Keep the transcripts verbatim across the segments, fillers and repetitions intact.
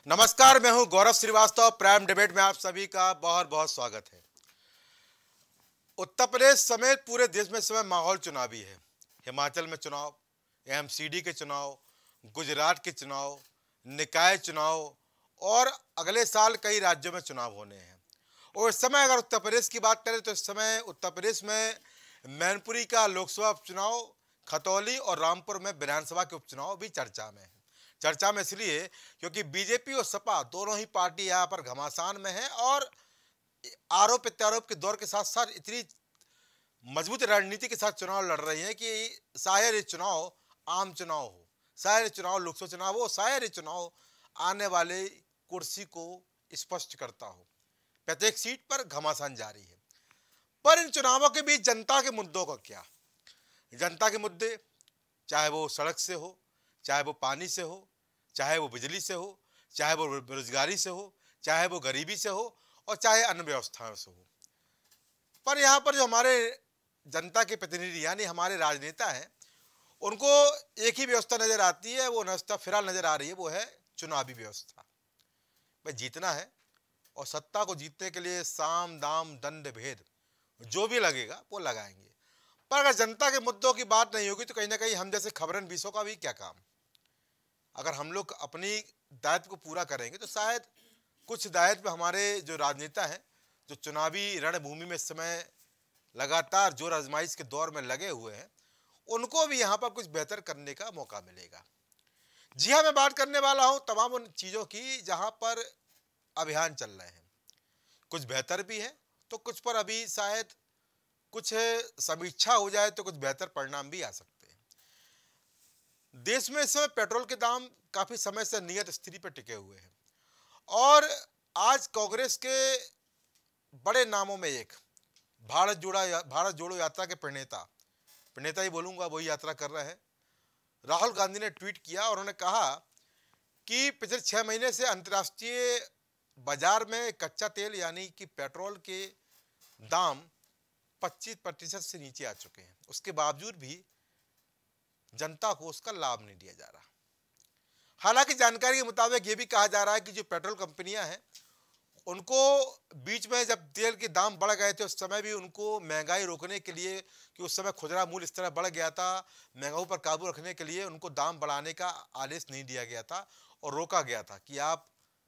नमस्कार, मैं हूं गौरव श्रीवास्तव। प्राइम डिबेट में आप सभी का बहुत बहुत स्वागत है। उत्तर प्रदेश समेत पूरे देश में इस समय माहौल चुनावी है। हिमाचल में चुनाव, एमसीडी के चुनाव, गुजरात के चुनाव, निकाय चुनाव और अगले साल कई राज्यों में चुनाव होने हैं। और इस समय अगर उत्तर प्रदेश की बात करें तो इस समय उत्तर प्रदेश में मैनपुरी का लोकसभा उपचुनाव, खतौली और रामपुर में विधानसभा के उपचुनाव भी चर्चा में है। चर्चा में इसलिए क्योंकि बीजेपी और सपा दोनों ही पार्टी यहाँ पर घमासान में है और आरोप प्रत्यारोप के दौर के साथ साथ इतनी मजबूत रणनीति के साथ चुनाव लड़ रही हैं कि शायद ये चुनाव आम चुनाव हो, शायद ये चुनाव लोकसभा चुनाव हो, शायद ये चुनाव आने वाले कुर्सी को स्पष्ट करता हो। प्रत्येक सीट पर घमासान जारी है। पर इन चुनावों के बीच जनता के मुद्दों का क्या? जनता के मुद्दे, चाहे वो सड़क से हो, चाहे वो पानी से हो, चाहे वो बिजली से हो, चाहे वो बेरोजगारी से हो, चाहे वो गरीबी से हो और चाहे अन्य व्यवस्थाओं से हो। पर यहाँ पर जो हमारे जनता के प्रतिनिधि यानी हमारे राजनेता हैं, उनको एक ही व्यवस्था नजर आती है, वो व्यवस्था फिलहाल नजर आ रही है, वो है चुनावी व्यवस्था। भाई जीतना है और सत्ता को जीतने के लिए साम दाम दंड भेद जो भी लगेगा वो लगाएंगे। पर अगर जनता के मुद्दों की बात नहीं होगी तो कहीं ना कहीं हम जैसे खबरन बीसों का भी क्या काम। अगर हम लोग अपनी दायित्व को पूरा करेंगे तो शायद कुछ दायित्व हमारे जो राजनेता हैं, जो चुनावी रणभूमि में इस समय लगातार जोर आजमाइश के दौर में लगे हुए हैं, उनको भी यहाँ पर कुछ बेहतर करने का मौका मिलेगा। जी हाँ, मैं बात करने वाला हूँ तमाम उन चीज़ों की जहाँ पर अभियान चल रहे हैं। कुछ बेहतर भी है तो कुछ पर अभी शायद कुछ समीक्षा हो जाए तो कुछ बेहतर परिणाम भी आ सकते हैं। देश में इस समय पेट्रोल के दाम काफी समय से नियत स्थिति पर टिके हुए हैं और आज कांग्रेस के बड़े नामों में एक भारत जोड़ा भारत जोड़ो यात्रा के प्रणेता प्रणेता ही बोलूंगा, वही यात्रा कर रहे हैं। राहुल गांधी ने ट्वीट किया और उन्होंने कहा कि पिछले छह महीने से अंतर्राष्ट्रीय बाजार में कच्चा तेल यानी कि पेट्रोल के दाम पच्चीस प्रतिशत से नीचे आ चुके हैं। उसके बावजूद भी जनता को उसका लाभ नहीं दिया जा रहा। हालांकि जानकारी के मुताबिक ये भी कहा जा रहा है कि जो पेट्रोल कंपनियां हैं उनको बीच में जब तेल के दाम बढ़ गए थे उस समय भी उनको महंगाई रोकने के लिए, कि उस समय खुदरा मूल्य इस तरह बढ़ गया था, महंगाई पर काबू रखने के लिए उनको दाम बढ़ाने का आदेश नहीं दिया गया था और रोका गया था कि आप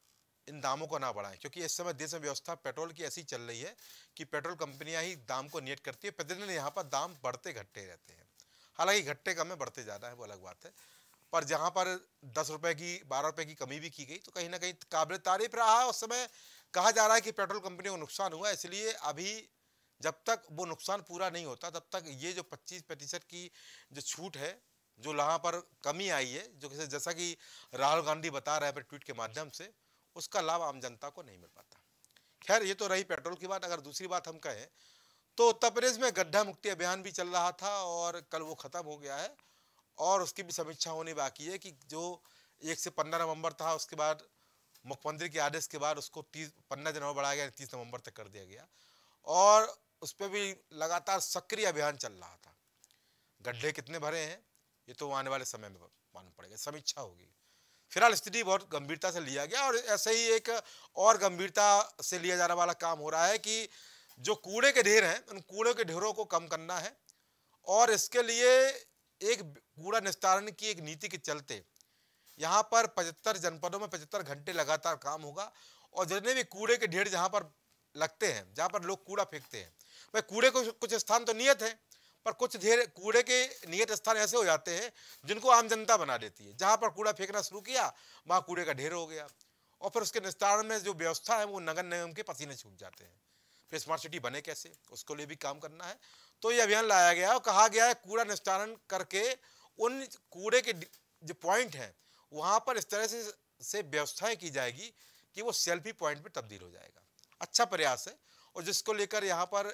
इन दामों को ना बढ़ाएं, क्योंकि इस समय देश में व्यवस्था पेट्रोल की ऐसी चल रही है कि पेट्रोल कंपनियां ही दाम को नियत करती है। प्रतिदिन यहाँ पर दाम बढ़ते घटते रहते हैं। हालांकि घटते कम है, बढ़ते ज़्यादा है, वो अलग बात है। पर जहाँ पर दस रुपए की बारह रुपए की कमी भी की गई तो कहीं ना कहीं काबिल तारीफ रहा है। उस समय कहा जा रहा है कि पेट्रोल कंपनियों को नुकसान हुआ, इसलिए अभी जब तक वो नुकसान पूरा नहीं होता तब तक ये जो पच्चीस प्रतिशत की जो छूट है, जो यहाँ पर कमी आई है, जो जैसा कि राहुल गांधी बता रहे हैं ट्वीट के माध्यम से, उसका लाभ आम जनता को नहीं मिल पाता। खैर, ये तो रही पेट्रोल की बात। अगर दूसरी बात हम कहें तो उत्तर प्रदेश में गड्ढा मुक्ति अभियान भी चल रहा था और कल वो खत्म हो गया है और उसकी भी समीक्षा होनी बाकी है कि जो एक से पंद्रह नवंबर था, उसके बाद मुख्यमंत्री के आदेश के बाद उसको तीस पंद्रह दिनों में बढ़ाया गया, तीस नवंबर तक कर दिया गया और उस पर भी लगातार सक्रिय अभियान चल रहा था। गड्ढे कितने भरे हैं ये तो आने वाले समय में मालूम पड़ेगा, समीक्षा होगी। फिलहाल स्थिति बहुत गंभीरता से लिया गया और ऐसे ही एक और गंभीरता से लिया जाने वाला काम हो रहा है कि जो कूड़े के ढेर हैं उन कूड़े के ढेरों को कम करना है और इसके लिए एक कूड़ा निस्तारण की एक नीति के चलते यहाँ पर पचहत्तर जनपदों में पचहत्तर घंटे लगातार काम होगा और जितने भी कूड़े के ढेर जहाँ पर लगते हैं, जहाँ पर लोग कूड़ा फेंकते हैं, भाई कूड़े को कुछ स्थान तो नियत है पर कुछ ढेर कूड़े के नियत स्थान ऐसे हो जाते हैं जिनको आम जनता बना देती है। जहाँ पर कूड़ा फेंकना शुरू किया वहाँ कूड़े का ढेर हो गया और फिर उसके निस्तारण में जो व्यवस्था है वो नगर निगम के पसीने छूट जाते हैं। फिर स्मार्ट सिटी बने कैसे, उसको लिए भी काम करना है। तो ये अभियान लाया गया और कहा गया है कूड़ा निस्तारण करके उन कूड़े के जो पॉइंट हैं वहाँ पर इस तरह से से व्यवस्थाएं की जाएगी कि वो सेल्फी पॉइंट में तब्दील हो जाएगा। अच्छा प्रयास है और जिसको लेकर यहाँ पर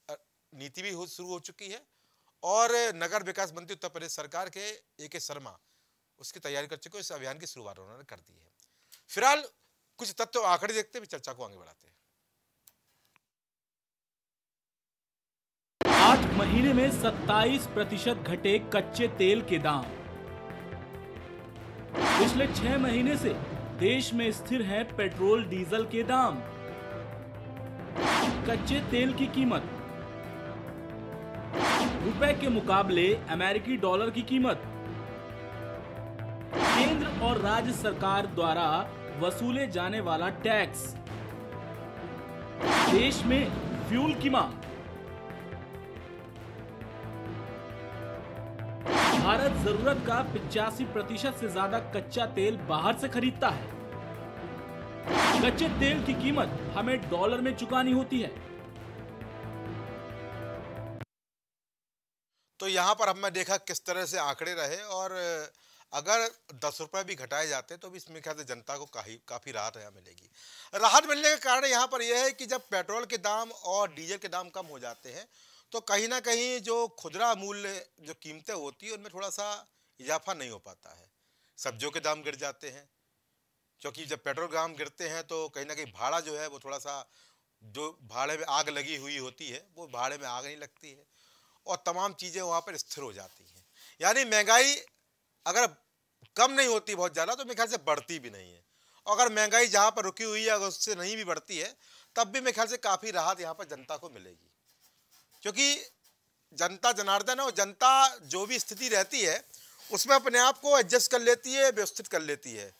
नीति भी हो शुरू हो चुकी है और नगर विकास मंत्री उत्तर प्रदेश सरकार के ए के शर्मा उसकी तैयारी कर चुके हैं। इस अभियान की शुरुआत उन्होंने कर दी है। फिलहाल कुछ तथ्य आंकड़े देखते हुए चर्चा को आगे बढ़ाते हैं। आठ महीने में सत्ताईस प्रतिशत घटे कच्चे तेल के दाम। पिछले छह महीने से देश में स्थिर है पेट्रोल डीजल के दाम। कच्चे तेल की कीमत, रुपए के मुकाबले अमेरिकी डॉलर की कीमत, केंद्र और राज्य सरकार द्वारा वसूले जाने वाला टैक्स, देश में फ्यूल की मांग। भारत जरूरत का पिचासी प्रतिशत से ज्यादा कच्चा तेल बाहर से खरीदता है। कच्चे तेल की कीमत हमें डॉलर में चुकानी होती है। तो यहाँ पर हमने देखा किस तरह से आंकड़े रहे, और अगर दस रुपए भी घटाए जाते तो भी इसमें ख्याल से जनता को काफी काफी राहत यहाँ मिलेगी। राहत मिलने के कारण यहाँ पर यह है कि जब पेट्रोल के दाम और डीजल के दाम कम हो जाते हैं तो कहीं ना कहीं जो खुदरा मूल्य जो कीमतें होती है उनमें थोड़ा सा इजाफा नहीं हो पाता है। सब्जियों के दाम गिर जाते हैं, क्योंकि जब पेट्रोल के दाम गिरते हैं तो कहीं ना कहीं भाड़ा जो है वो थोड़ा सा, जो भाड़े में आग लगी हुई होती है वो भाड़े में आग नहीं लगती है, और तमाम चीज़ें वहाँ पर स्थिर हो जाती हैं। यानी महंगाई अगर कम नहीं होती बहुत ज़्यादा तो मेरे ख्याल से बढ़ती भी नहीं है, और अगर महंगाई जहाँ पर रुकी हुई है अगर उससे नहीं भी बढ़ती है तब भी मेरे ख्याल से काफ़ी राहत यहाँ पर जनता को मिलेगी। क्योंकि जनता जनार्दन है, और जनता जो भी स्थिति रहती है उसमें अपने आप को एडजस्ट कर लेती है, व्यवस्थित कर लेती है,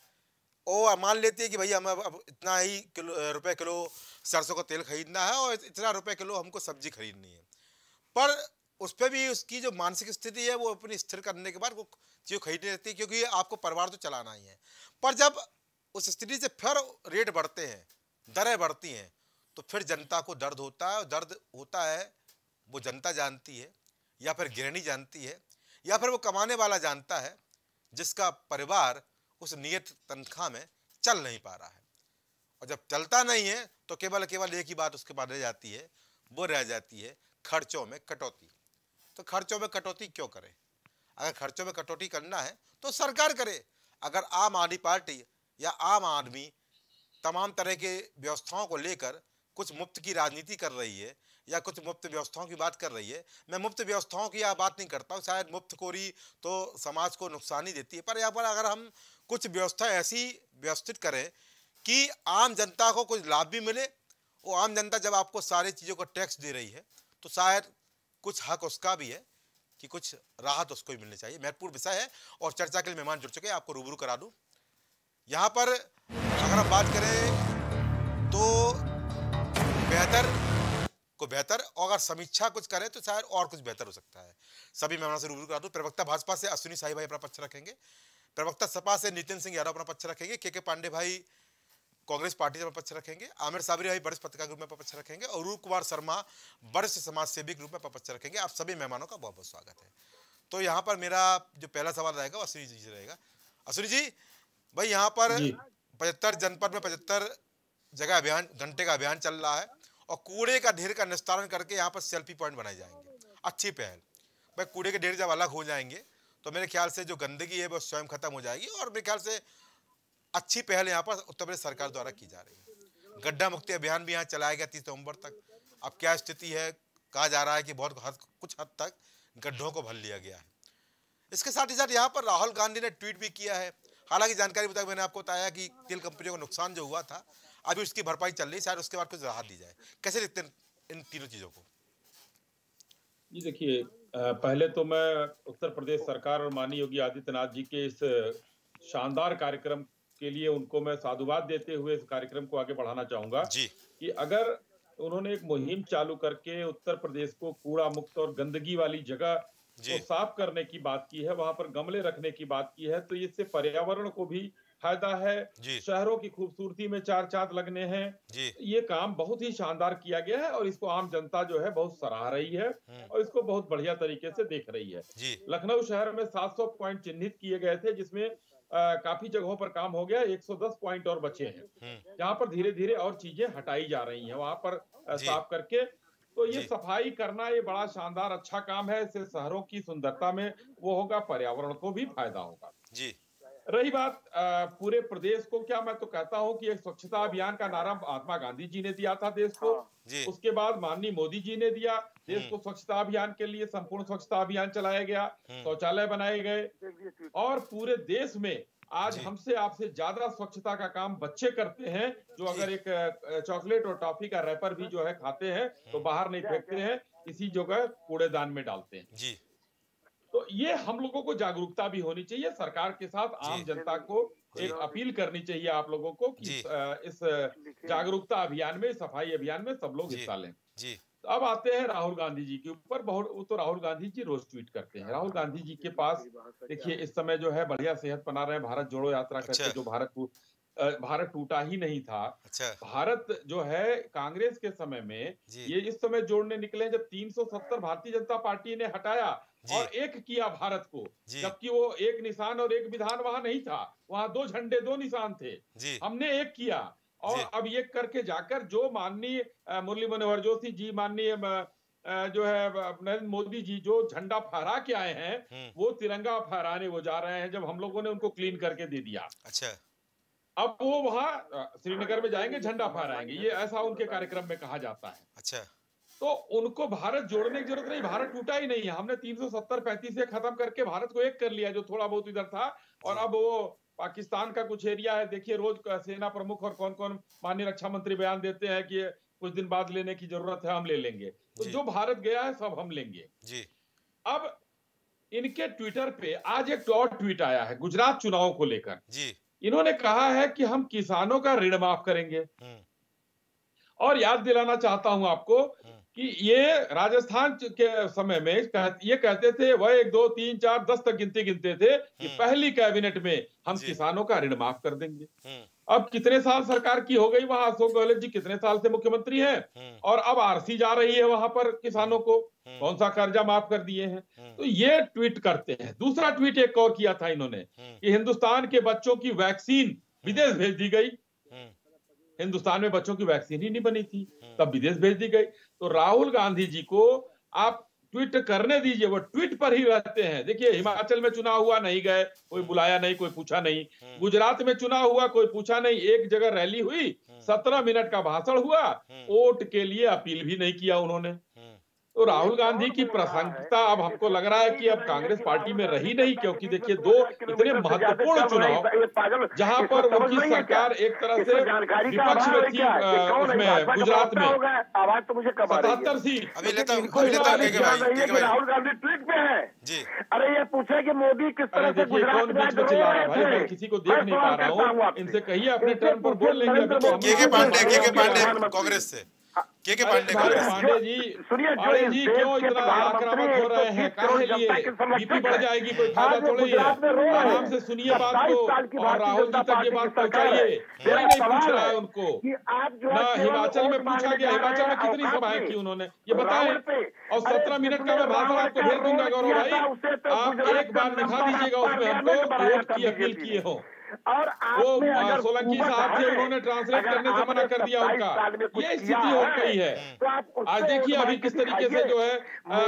और मान लेती है कि भैया हमें अब इतना ही किलो रुपए किलो सरसों का तेल खरीदना है और इतना रुपए किलो हमको सब्जी खरीदनी है। पर उस पर भी उसकी जो मानसिक स्थिति है वो अपनी स्थिर करने के बाद वो चीज़ खरीदनी रहती है, क्योंकि आपको परिवार तो चलाना ही है। पर जब उस स्थिति से फिर रेट बढ़ते हैं, दरें बढ़ती हैं, तो फिर जनता को दर्द होता है, और दर्द होता है वो जनता जानती है, या फिर गृहिणी जानती है, या फिर वो कमाने वाला जानता है जिसका परिवार उस नियत तनख्वाह में चल नहीं पा रहा है। और जब चलता नहीं है तो केवल केवल एक ही बात उसके बाद रह जाती है, वो रह जाती है खर्चों में कटौती। तो खर्चों में कटौती क्यों करें? अगर खर्चों में कटौती करना है तो सरकार करे। अगर आम आदमी पार्टी या आम आदमी तमाम तरह के व्यवस्थाओं को लेकर कुछ मुफ्त की राजनीति कर रही है या कुछ मुफ्त व्यवस्थाओं की बात कर रही है, मैं मुफ्त व्यवस्थाओं की यह बात नहीं करता हूँ, शायद मुफ्तखोरी तो समाज को नुकसान ही देती है, पर यहाँ पर अगर हम कुछ व्यवस्था ऐसी व्यवस्थित करें कि आम जनता को कुछ लाभ भी मिले, वो आम जनता जब आपको सारी चीज़ों का टैक्स दे रही है तो शायद कुछ हक उसका भी है कि कुछ राहत उसको भी मिलनी चाहिए। महत्वपूर्ण विषय है, और चर्चा के लिए मेहमान जुड़ चुके हैं, आपको रूबरू करा दूं। यहाँ पर अगर हम बात करें तो बेहतर को बेहतर, और अगर समीक्षा कुछ करें तो शायद और कुछ बेहतर हो सकता है। सभी मेहमानों से रूबरू करा दूं। प्रवक्ता भाजपा से अश्विनी साई भाई अपना पक्ष रखेंगे, प्रवक्ता सपा से नितिन सिंह यादव अपना पक्ष रखेंगे, के के पांडे भाई कांग्रेस पार्टी से पक्ष रखेंगे, आमिर साबरी भाई वरिष्ठ पत्रकार के रूप में पक्ष रखेंगे, और रूप कुमार शर्मा वरिष्ठ समाज सेवी के रूप में पक्ष रखेंगे। आप सभी मेहमानों का बहुत बहुत स्वागत है। तो यहाँ पर मेरा जो पहला सवाल रहेगा वो अश्विनी जी से रहेगा। अश्विनी जी भाई, यहाँ पर पचहत्तर जनपद में पचहत्तर जगह अभियान, घंटे का अभियान चल रहा है, और कूड़े का ढेर का निस्तारण करके यहाँ पर सेल्फी पॉइंट बनाए जाएंगे। अच्छी पहल भाई। कूड़े के ढेर जब अलग हो जाएंगे तो मेरे ख्याल से जो गंदगी है वो स्वयं खत्म हो जाएगी, और मेरे ख्याल से अच्छी पहल यहाँ पर उत्तर प्रदेश सरकार द्वारा की जा रही है। गड्ढा मुक्ति अभियान भी यहाँ चलाया गया तीस नवंबर तक। अब क्या स्थिति है? कहा जा रहा है कि बहुत हद, कुछ हद तक गड्ढों को भर लिया गया है। इसके साथ ही साथ यहाँ पर राहुल गांधी ने ट्वीट भी किया है। हालांकि जानकारी मुताबिक मैंने आपको बताया कि तेल कंपनियों को नुकसान जो हुआ था अभी उसकी भरपाई चल रही है, शायद उसके बाद कुछ राहत दी जाए। कैसे देखते हैं इन तीनों चीजों को? जी देखिए, पहले तो मैं उत्तर प्रदेश सरकार और माननीय योगी आदित्यनाथ जी के इस शानदार कार्यक्रम के लिए उनको मैं साधुवाद देते हुए इस कार्यक्रम को आगे बढ़ाना चाहूंगा जी। कि अगर उन्होंने एक मुहिम चालू करके उत्तर प्रदेश को कूड़ा मुक्त और गंदगी वाली जगह को साफ करने की बात की है, वहां पर गमले रखने की बात की है, तो इससे पर्यावरण को भी फायदा है, शहरों की खूबसूरती में चार चांद लगने हैं। ये काम बहुत ही शानदार किया गया है, और इसको आम जनता जो है बहुत सराह रही है और इसको बहुत बढ़िया तरीके से देख रही है। लखनऊ शहर में सात सौ पॉइंट चिन्हित किए गए थे, जिसमें आ, काफी जगहों पर काम हो गया, एक सौ दस पॉइंट और बचे हैं, जहां पर धीरे धीरे और चीजें हटाई जा रही हैं वहां पर साफ करके। तो ये सफाई करना ये बड़ा शानदार अच्छा काम है। इससे शहरों की सुंदरता में वो होगा, पर्यावरण को भी फायदा होगा जी। रही बात आ, पूरे प्रदेश को, क्या मैं तो कहता हूं कि एक स्वच्छता अभियान का नारा महात्मा गांधी जी ने दिया था देश को, उसके बाद माननीय मोदी जी ने दिया देश को स्वच्छता अभियान के लिए। संपूर्ण स्वच्छता अभियान चलाया गया, शौचालय बनाए गए, और पूरे देश में आज हमसे आपसे ज्यादा स्वच्छता का काम बच्चे करते हैं, जो अगर एक चॉकलेट और टॉफी का रैपर भी जो है खाते हैं तो बाहर नहीं फेंकते हैं, इसी जगह कूड़ेदान में डालते हैं जी। तो ये हम लोगों को जागरूकता भी होनी चाहिए, सरकार के साथ आम जनता को एक अपील करनी चाहिए आप लोगों को कि इस जागरूकता अभियान में, सफाई अभियान में सब लोग हिस्सा लें। जी। अब आते हैं राहुल गांधी जी के ऊपर। बहुत तो राहुल गांधी जी रोज ट्वीट करते हैं। राहुल गांधी जी के पास देखिए इस समय जो है बढ़िया सेहत बना रहे हैं, भारत जोड़ो यात्रा करते हैं, जो भारत को भारत टूटा ही नहीं था। अच्छा। भारत जो है कांग्रेस के समय में ये इस समय जोड़ने निकले जब तीन सौ सत्तर भारतीय जनता पार्टी ने हटाया और एक किया भारत को, जबकि वो एक निशान और एक विधान वहां नहीं था, वहां दो झंडे दो निशान थे, हमने एक किया। और अब ये करके जाकर जो माननीय मुरली मनोहर जोशी जी, माननीय जो है नरेंद्र मोदी जी जो झंडा फहरा के आए हैं, वो तिरंगा फहराने वो जा रहे हैं, जब हम लोगों ने उनको क्लीन करके दे दिया। अच्छा। अब वो वहां श्रीनगर में जाएंगे, झंडा फहराएंगे, ये ऐसा उनके कार्यक्रम में कहा जाता है। अच्छा। तो उनको भारत जोड़ने की जरूरत नहीं, भारत टूटा ही नहीं है। हमने तीन सौ सत्तर पैंतीस से खत्म करके भारत को एक कर लिया, जो थोड़ा बहुत इधर था। और अब वो पाकिस्तान का कुछ एरिया है, देखिए रोज सेना प्रमुख और कौन कौन माननीय रक्षा मंत्री बयान देते हैं कि कुछ दिन बाद लेने की जरूरत है, हम ले लेंगे। तो जो भारत गया है सब हम लेंगे जी। अब इनके ट्विटर पे आज एक और ट्वीट आया है गुजरात चुनाव को लेकर जी। इन्होंने कहा है कि हम किसानों का ऋण माफ करेंगे। और याद दिलाना चाहता हूं आपको कि ये राजस्थान के समय में ये कहते थे, वह एक दो तीन चार दस तक गिनती गिनते थे कि पहली कैबिनेट में हम किसानों का ऋण माफ कर देंगे। अब कितने साल सरकार की हो गई, वहां अशोक गहलोत जी कितने साल से मुख्यमंत्री हैं, और अब आरसी जा रही है वहां पर किसानों को कौन सा कर्जा माफ कर दिए हैं। तो ये ट्वीट करते हैं। दूसरा ट्वीट एक और किया था इन्होंने कि हिंदुस्तान के बच्चों की वैक्सीन विदेश भेज दी गई। हिंदुस्तान में बच्चों की वैक्सीन ही नहीं बनी थी, तब विदेश भेज दी गई। तो राहुल गांधी जी को आप ट्वीट करने दीजिए, वो ट्वीट पर ही रहते हैं। देखिए हिमाचल में चुनाव हुआ, नहीं गए, कोई बुलाया नहीं, कोई पूछा नहीं। गुजरात में चुनाव हुआ, कोई पूछा नहीं, एक जगह रैली हुई, सत्रह मिनट का भाषण हुआ, वोट के लिए अपील भी नहीं किया उन्होंने। तो राहुल गांधी की प्रासंगिकता अब हमको लग रहा है कि अब कांग्रेस पार्टी में रही नहीं, क्योंकि देखिए दो इतने महत्वपूर्ण चुनाव जहां पर उनकी सरकार एक तरह से विपक्ष में थी, उसमें गुजरात में आवाज तो मुझे सतहत्तर सीट। राहुल गांधी ट्वीट पे है जी। अरे ये पूछे कि मोदी किस तरह से कौन बीच में चिल्ला रहा है भाई, मैं किसी को देख नहीं पा रहा हूँ, इनसे कहिए अपने टर्न पर बोल लेंगे। के पांडे, के पांडे कांग्रेस से के के पांडे पांडे जी सुनिए जी, क्यों इतना आक्रामक हो रहे हैं, काहे लिए बीपी बढ़ जाएगी, कोई फायदा थोड़ी है। आराम से सुनिए बात को और राहुल जी तक ये बात पहुंचाइए। कोई नहीं पूछ रहा है उनको ना। हिमाचल में पूछा गया, हिमाचल में कितनी सभाएं की उन्होंने ये बताएं, और सत्रह मिनट का मैं भाषण आपको भेज दूंगा गौरव भाई, आप एक बार दिखा दीजिएगा उसमें हमको वोट की अपील किए हो। और वो सोलंकी साहब थे, उन्होंने ट्रांसलेट करने से मना कर दिया उनका। ये स्थिति हो गई है। आज देखिए अभी किस तरीके से जो है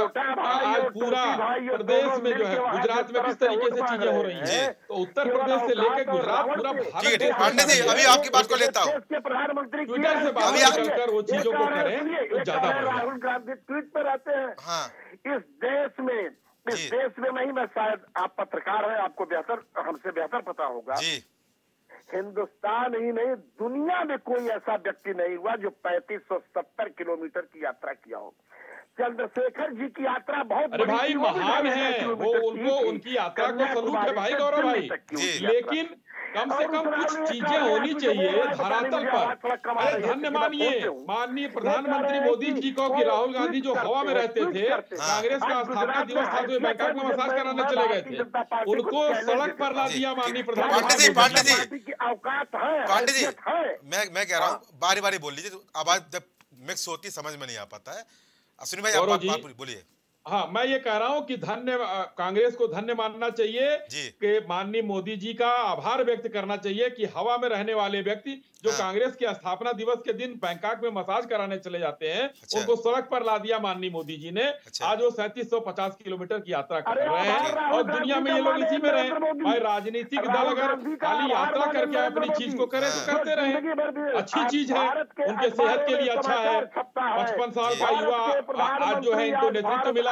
आज पूरा प्रदेश में जो है, गुजरात में किस तरीके से चीजें हो रही हैं। तो उत्तर प्रदेश से लेकर गुजरात पूरा भारत। पांडे जी अभी आपकी बात को लेता हूँ, प्रधानमंत्री ट्विटर से बात कर वो चीजों को करें ज्यादा। राहुल गांधी ट्वीट पे रहते हैं। इस देश में इस देश में नहीं, मैं शायद आप पत्रकार हैं, आपको बेहतर हमसे बेहतर पता होगा जी। हिंदुस्तान ही नहीं दुनिया में कोई ऐसा व्यक्ति नहीं हुआ जो पैंतीस सौ सत्तर किलोमीटर की यात्रा किया हो। चंद्रशेखर जी की यात्रा बहुत अरे भाई महान है वो, उनको उनकी यात्रा को सलूट है भाई गौरव भाई, लेकिन कम से कम कुछ चीजें होनी चाहिए धरातल पर। अरे धन्य मानिए माननीय प्रधानमंत्री मोदी जी को कि राहुल गांधी जो हवा में रहते थे, कांग्रेस का स्थापना दिवस था तो बैंकॉक में मसाज कराने चले गए थे, उनको सड़क पर ला दिया माननीय प्रधानमंत्री। पांडे जी पांडे जी मैं मैं कह रहा हूँ बारी बारी बोल लीजिए, आवाज जब मिक्स होती समझ में नहीं आ पाता है। अश्विनी भाई आप बोलिए। हाँ, मैं ये कह रहा हूं कि धन्य कांग्रेस को धन्य मानना चाहिए कि माननीय मोदी जी का आभार व्यक्त करना चाहिए कि हवा में रहने वाले व्यक्ति जो हाँ। कांग्रेस के स्थापना दिवस के दिन बैंकॉक में मसाज कराने चले जाते हैं, अच्छा। उनको सड़क पर ला दिया माननीय मोदी जी ने। अच्छा। आज वो सैंतीस सौ पचास किलोमीटर की यात्रा कर रहे हैं और दुनिया में ये लोग इसी में रहे। भाई राजनीतिक दल अगर खाली यात्रा करके अपनी चीज को करे तो करते रहे, अच्छी चीज है, उनके सेहत के लिए अच्छा है। पचपन साल का युवा आज जो है इनको नेतृत्व मिला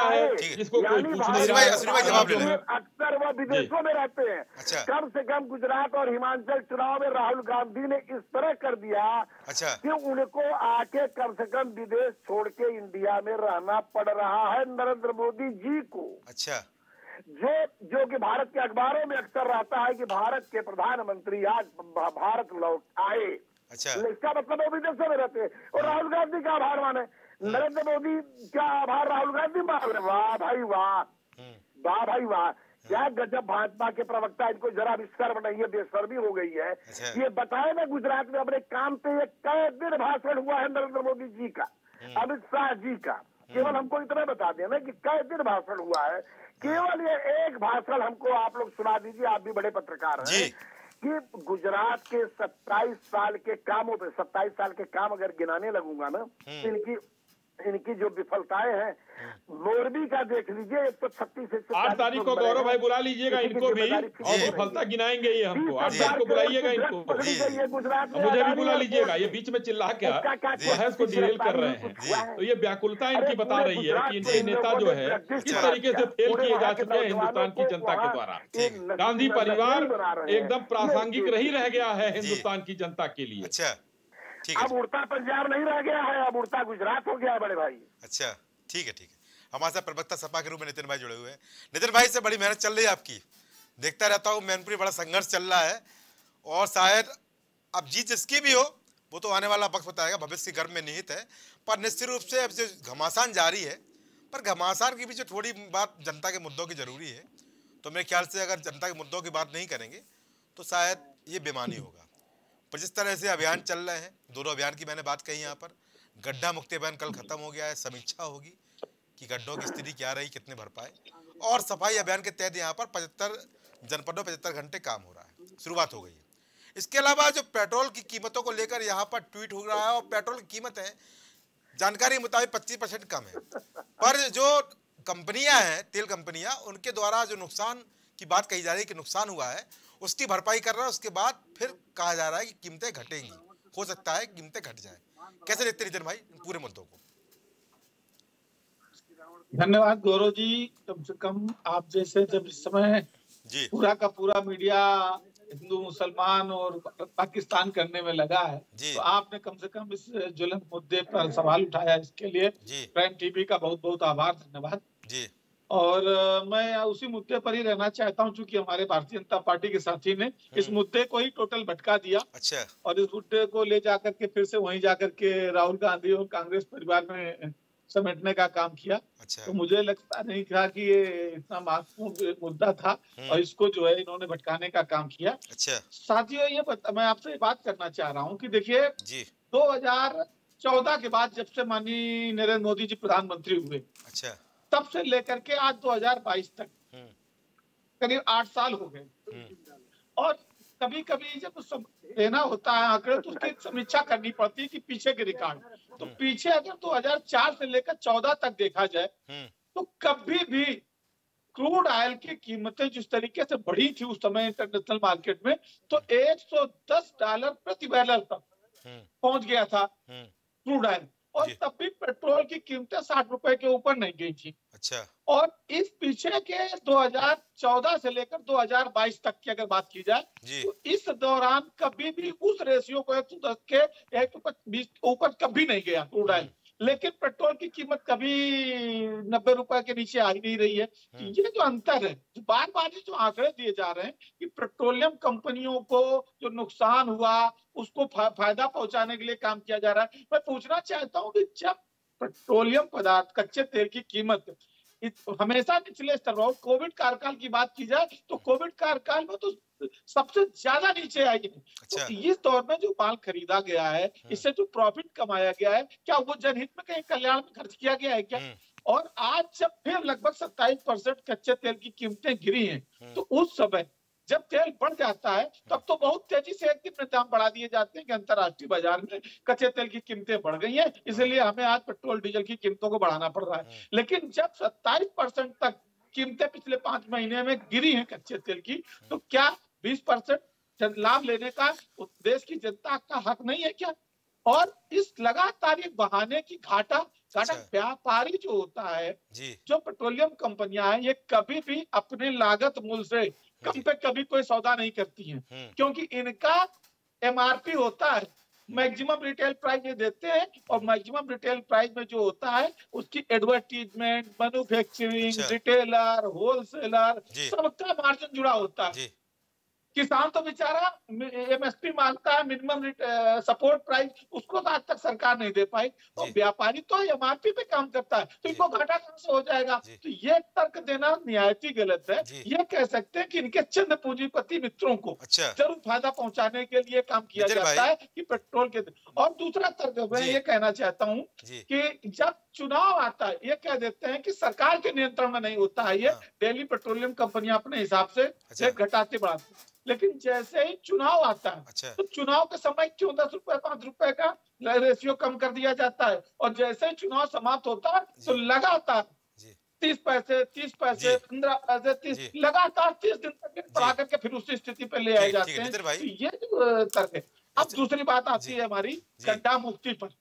है जिसको कोई पूछ नहीं रहा है। अक्सर वो विदेशों में रहते हैं। अच्छा। कम से कम गुजरात और हिमाचल चुनाव में राहुल गांधी ने इस तरह कर दिया अच्छा। कि उनको आके कम से कम विदेश छोड़ के इंडिया में रहना पड़ रहा है नरेंद्र मोदी जी को। अच्छा। जो जो कि भारत के अखबारों में अक्सर रहता है कि भारत के प्रधानमंत्री आज भारत लौट आए। अच्छा। इसका मतलब वो विदेशों में रहते हैं और राहुल गांधी का आभार माने, नरेंद्र मोदी का आभार राहुल गांधी मान रहे। वाह भाई वाह, वाह भाई वाह, क्या गजब भाजपा के प्रवक्ता, इनको जरा भी शर्म नहीं है, बेशर्मी हो गई है। अच्छा। ये बताए ना गुजरात में अपने काम पे ये कई दिन भाषण हुआ है नरेंद्र मोदी जी का, अमित शाह जी का, केवल हमको इतना बता देना कि कई दिन भाषण हुआ है। केवल ये एक भाषण हमको आप लोग सुना दीजिए, आप भी बड़े पत्रकार हैं, कि गुजरात के सत्ताईस साल के कामों पे, सत्ताईस साल के काम अगर गिनाने लगूंगा ना, इनकी इनकी जो विफलताएं हैं, मोरबी का देख लीजिए, एक सौ छत्तीस आठ तारीख को गौरव भाई बुला लीजिएगा इनको भी, और विफलता गिनाएंगे ये हमको। आठ तारीख को बुलाइएगा इनको, मुझे भी बुला लीजिएगा। ये बीच में चिल्ला के बहस को डिरेल कर रहे हैं, तो ये व्याकुलता इनकी बता रही है कि इनके नेता जो है किस तरीके से फेल किए जा चुके हैं हिंदुस्तान की जनता के द्वारा। गांधी परिवार एकदम प्रासंगिक नहीं रह गया है हिंदुस्तान की जनता के लिए। अच्छा, अब उड़ता पंजाब नहीं रह गया है, अब उड़ता गुजरात हो गया है बड़े भाई। अच्छा, ठीक है ठीक है। हमारे साथ प्रवक्ता सपा के रूप में नितिन भाई जुड़े हुए हैं। नितिन भाई से बड़ी मेहनत चल रही है आपकी, देखता रहता हूँ, मैनपुरी बड़ा संघर्ष चल रहा है, और शायद अब जीत जिसकी भी हो वो तो आने वाला वक्त बताएगा, भविष्य के गर्भ में निहित है, पर निश्चित रूप से अब जो घमासान जारी है, पर घमासान के पीछे थोड़ी बात जनता के मुद्दों की जरूरी है। तो मेरे ख्याल से अगर जनता के मुद्दों की बात नहीं करेंगे तो शायद ये बेमानी होगा। पर जिस तरह से अभियान चल रहे हैं, दोनों अभियान की मैंने बात कही यहाँ पर, गड्ढा मुक्ति अभियान कल खत्म हो गया है, समीक्षा होगी कि गड्ढों की स्थिति क्या रही, कितने भर पाए, और सफाई अभियान के तहत यहाँ पर पचहत्तर जनपदों पचहत्तर घंटे काम हो रहा है, शुरुआत हो गई है। इसके अलावा जो पेट्रोल की कीमतों को लेकर यहाँ पर ट्वीट हो रहा है, और पेट्रोल की कीमतें जानकारी के मुताबिक पच्चीस परसेंट कम है, पर जो कंपनियां हैं, तेल कंपनियां, उनके द्वारा जो नुकसान की बात कही जा रही है कि नुकसान हुआ है, उसकी भरपाई कर रहा है। उसके बाद फिर कहा जा रहा है कि कीमतें घटेंगी, हो सकता है कीमतें घट जाए। कैसे देखते नितिन भाई पूरे मुद्दों को? धन्यवाद गौरव जी। कम से कम आप जैसे जब इस समय जी पूरा का पूरा मीडिया हिंदू मुसलमान और पाकिस्तान करने में लगा है, तो आपने कम से कम इस ज्वलंत मुद्दे पर सवाल उठाया, इसके लिए प्राइम टीवी का बहुत बहुत आभार, धन्यवाद जी। और uh, मैं उसी मुद्दे पर ही रहना चाहता हूं, चूंकि हमारे भारतीय जनता पार्टी के साथी ने इस मुद्दे को ही टोटल भटका दिया। अच्छा। और इस मुद्दे को ले जाकर के फिर से वहीं जाकर के राहुल गांधी और कांग्रेस परिवार में समेटने का काम किया। अच्छा। तो मुझे लगता नहीं था कि ये इतना महत्वपूर्ण मुद्दा था, और इसको जो है इन्होंने भटकाने का काम किया। अच्छा। साथियों, ये मैं आपसे बात करना चाह रहा हूँ कि देखिए, दो हजार चौदह के बाद जब से माननीय नरेंद्र मोदी जी प्रधानमंत्री हुए, अच्छा, तब से लेकर के आज दो हजार बाईस तक करीब आठ साल हो गए। और कभी कभी जब लेना होता है आंकड़े, तो उसकी समीक्षा करनी पड़ती है कि पीछे के रिकॉर्ड, तो पीछे अगर दो हजार चार से लेकर चौदह तक देखा जाए, तो कभी भी क्रूड ऑयल की कीमतें जिस तरीके से बढ़ी थी उस समय इंटरनेशनल मार्केट में, तो एक सौ दस डॉलर प्रति बैरल तक पहुंच गया था क्रूड ऑयल, और तब भी पेट्रोल की कीमतें साठ रुपए के ऊपर नहीं गई थी। अच्छा। और इस पीछे के दो हजार चौदह से लेकर दो हजार बाईस तक की अगर बात की जाए, तो इस दौरान कभी भी उस रेशियो को एक सौ दस के एक सौ बीस ऊपर कभी नहीं गया क्रूड ऑयल, लेकिन पेट्रोल की कीमत कभी नब्बे रुपए के नीचे आ ही नहीं रही है। ये जो अंतर है, जो बार बार जो आंकड़े दिए जा रहे हैं कि पेट्रोलियम कंपनियों को जो नुकसान हुआ उसको फायदा पहुंचाने के लिए काम किया जा रहा है। मैं पूछना चाहता हूँ कि जब पेट्रोलियम पदार्थ, कच्चे तेल की कीमत हमेशा निचले स्तर पर, कोविड कार्यकाल की बात की जाए तो कोविड कार्यकाल में तो सबसे ज्यादा नीचे आई है। अच्छा। तो इस दौर में जो माल खरीदा गया है, इससे जो प्रॉफिट कमाया गया है, क्या वो जनहित में कहीं कल्याण में खर्च किया गया है क्या? और आज जब फिर लगभग सत्ताईस परसेंट कच्चे तेल की कीमतें गिरी हैं, तो उस समय जब तेल बढ़ जाता है तब तो बहुत तेजी से एक दिन में दाम बढ़ा दिए जाते हैं कि अंतर्राष्ट्रीय बाजार में कच्चे तेल की कीमतें बढ़ गई हैं, इसलिए हमें आज पेट्रोल डीजल की कीमतों को बढ़ाना पड़ रहा है। लेकिन जब सत्ताईस परसेंट तक कीमतें पिछले पांच महीने में गिरी हैं कच्चे तेल की, तो क्या बीस परसेंट लाभ लेने का देश की जनता का हक नहीं है क्या? और इस लगातार ये बहाने की घाटा घाटा व्यापारी जो होता है, जो पेट्रोलियम कंपनियां हैं, ये कभी भी अपने लागत मूल्य से कम पे कभी कोई सौदा नहीं करती हैं, क्योंकि इनका एमआरपी होता है, मैक्सिमम रिटेल प्राइस में देते हैं, और मैक्सिमम रिटेल प्राइस में जो होता है उसकी एडवर्टीजमेंट, मैन्युफैक्चरिंग, रिटेलर, होलसेलर, सबका मार्जिन जुड़ा होता है। किसान तो बेचारा एमएसपी मांगता है, मिनिमम सपोर्ट प्राइस, उसको तो आज तक सरकार नहीं दे पाई, और व्यापारी तो एमआरपी पे काम करता है, तो इनको घाटा कहां से हो जाएगा? तो ये तर्क देना निहायत ही गलत है। ये कह सकते हैं कि इनके चंद पूंजीपति मित्रों को जरूर फायदा पहुंचाने के लिए काम किया जाता है कि पेट्रोल के। और दूसरा तर्क मैं ये कहना चाहता हूँ कि जब चुनाव आता है, ये कह देते हैं कि सरकार के नियंत्रण में नहीं होता है, ये डेली पेट्रोलियम कंपनियां अपने हिसाब से घटाते बढ़ाते, लेकिन जैसे ही चुनाव आता है, अच्छा। तो चुनाव के समय क्यों दस रुपए पांच रुपए का रेशियो कम कर दिया जाता है, और जैसे ही चुनाव समाप्त होता है तो लगातार तीस पैसे तीस पैसे पंद्रह पैसे तीस लगातार तीस दिन तक बढ़ा करके फिर उसी स्थिति पे ले आए जाते हैं। तो ये जो तर्क है। अब दूसरी बात आती है हमारी गड्ढा मुक्ति पर।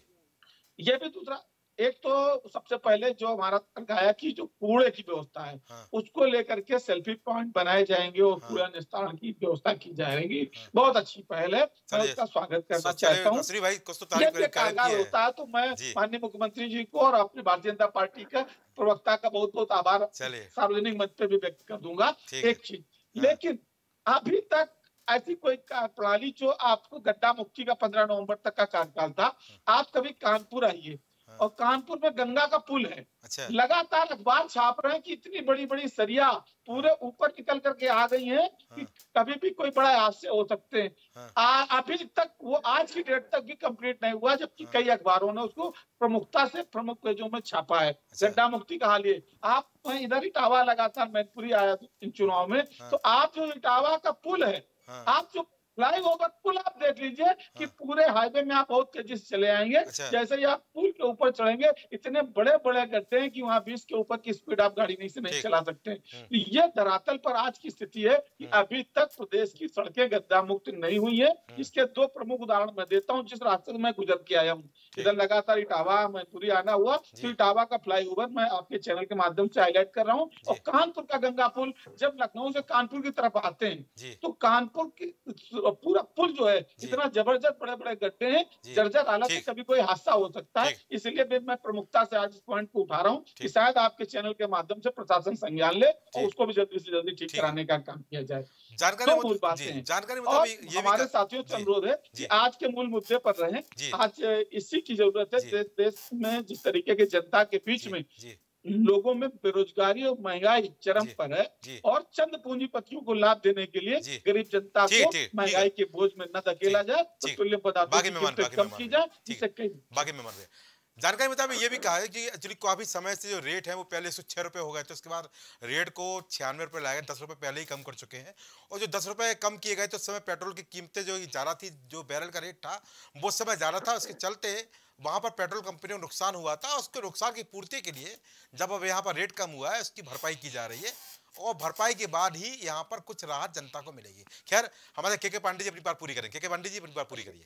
ये भी दूसरा, एक तो सबसे पहले जो हमारा तर्क आया कि जो कूड़े की व्यवस्था है, हाँ। उसको लेकर के सेल्फी पॉइंट बनाए जाएंगे और हाँ। कूड़ा निस्तारण की व्यवस्था की जाएगी, हाँ। बहुत अच्छी पहल है, मैं उसका स्वागत करना चाहता हूँ। ये कामगार होता है तो मैं माननीय मुख्यमंत्री जी को और अपनी भारतीय जनता पार्टी का प्रवक्ता का बहुत बहुत आभार सार्वजनिक मंच पे भी व्यक्त कर दूंगा। एक चीज, लेकिन अभी तक ऐसी कोई प्रणाली जो आपको गड्ढा मुक्ति का पंद्रह नवंबर तक का कार्यकाल था, आप कभी कानपुर आइए और कानपुर में गंगा का पुल है, अच्छा। लगातार अखबार छाप रहे हैं कि इतनी बड़ी बड़ी सरिया पूरे ऊपर निकल करके आ गई हैं कि कभी भी कोई बड़ा हादसे हो सकते हैं। अभी तक वो आज की डेट तक भी कंप्लीट नहीं हुआ, जबकि कई अखबारों ने उसको प्रमुखता से प्रमुख पेजों में छापा है। गड्ढा मुक्ति का हाल ये, आप इधर इटावा लगातार मैनपुरी आया इन चुनाव में, तो आप जो इटावा का पुल है, आप जो फ्लाई ओवर पुल आप देख लीजिए हाँ। कि पूरे हाईवे में आप बहुत तेजी से चले आएंगे, अच्छा। जैसे ही आप पुल के ऊपर चढ़ेंगे इतने बड़े बड़े गड्ढे हैं कि वहाँ बीस के ऊपर की स्पीड आप गाड़ी नहीं से नहीं चला सकते। तो ये धरातल पर आज की स्थिति है कि अभी तक प्रदेश की सड़कें गड्ढा मुक्त नहीं हुई है। इसके दो प्रमुख उदाहरण मैं देता हूँ, जिस रास्ते से मैं गुजर के आया हूँ। इधर लगातार इटावा मैनपुरी आना हुआ, तो इटावा का फ्लाई ओवर मैं आपके चैनल के माध्यम से हाईलाइट कर रहा हूँ, और कानपुर का गंगा पुल, जब लखनऊ से कानपुर की तरफ आते हैं तो कानपुर की पूरा पुल जो है इतना जबरदस्त बड़े बड़े गड्ढे हैं, जर्जर हालत में कभी कोई हादसा हो सकता है। इसलिए भी मैं प्रमुखता से आज इस पॉइंट को उठा रहा हूँ कि शायद आपके चैनल के माध्यम से प्रशासन संज्ञान ले और उसको भी जल्दी से जल्दी ठीक कराने का काम किया जाए। जानकारी तो मूल बातें हैं, जानकारी और हमारे साथियों से अनुरोध है कि आज के मूल मुद्दे पर रहें। आज इसी की जरूरत है। देश में जिस तरीके के जनता के बीच में लोगों में बेरोजगारी और महंगाई चरम पर है, और चंद पूंजीपतियों को लाभ देने के लिए गरीब जनता को महंगाई के बोझ में न धकेला जाए, पेट्रोलियम पदार्थों की कीमत कम की जाए, जिससे कई बाकी में मर जानकारी मुताबिक ये भी कहा है कि एक्चुअली काफी समय से जो रेट है वो पहले एक सौ छह रुपए हो गए थे, उसके बाद रेट को छियानवे रुपए लाए गए, दस रुपए पहले ही कम कर चुके हैं। और जो दस रुपए कम किए गए तो उस समय पेट्रोल की कीमतें जो ज्यादा थी, जो बैरल का रेट था वो समय ज्यादा था, उसके चलते वहां पर पेट्रोल कंपनियों को नुकसान हुआ था। उसके नुकसान की पूर्ति के लिए जब अब यहाँ पर रेट कम हुआ है, उसकी भरपाई की जा रही है, और भरपाई के बाद ही यहाँ पर कुछ राहत जनता को मिलेगी। खैर, हमारे के के पांडे जी अपनी बात पूरी करें। के के पांडे जी अपनी बात पूरी करिए।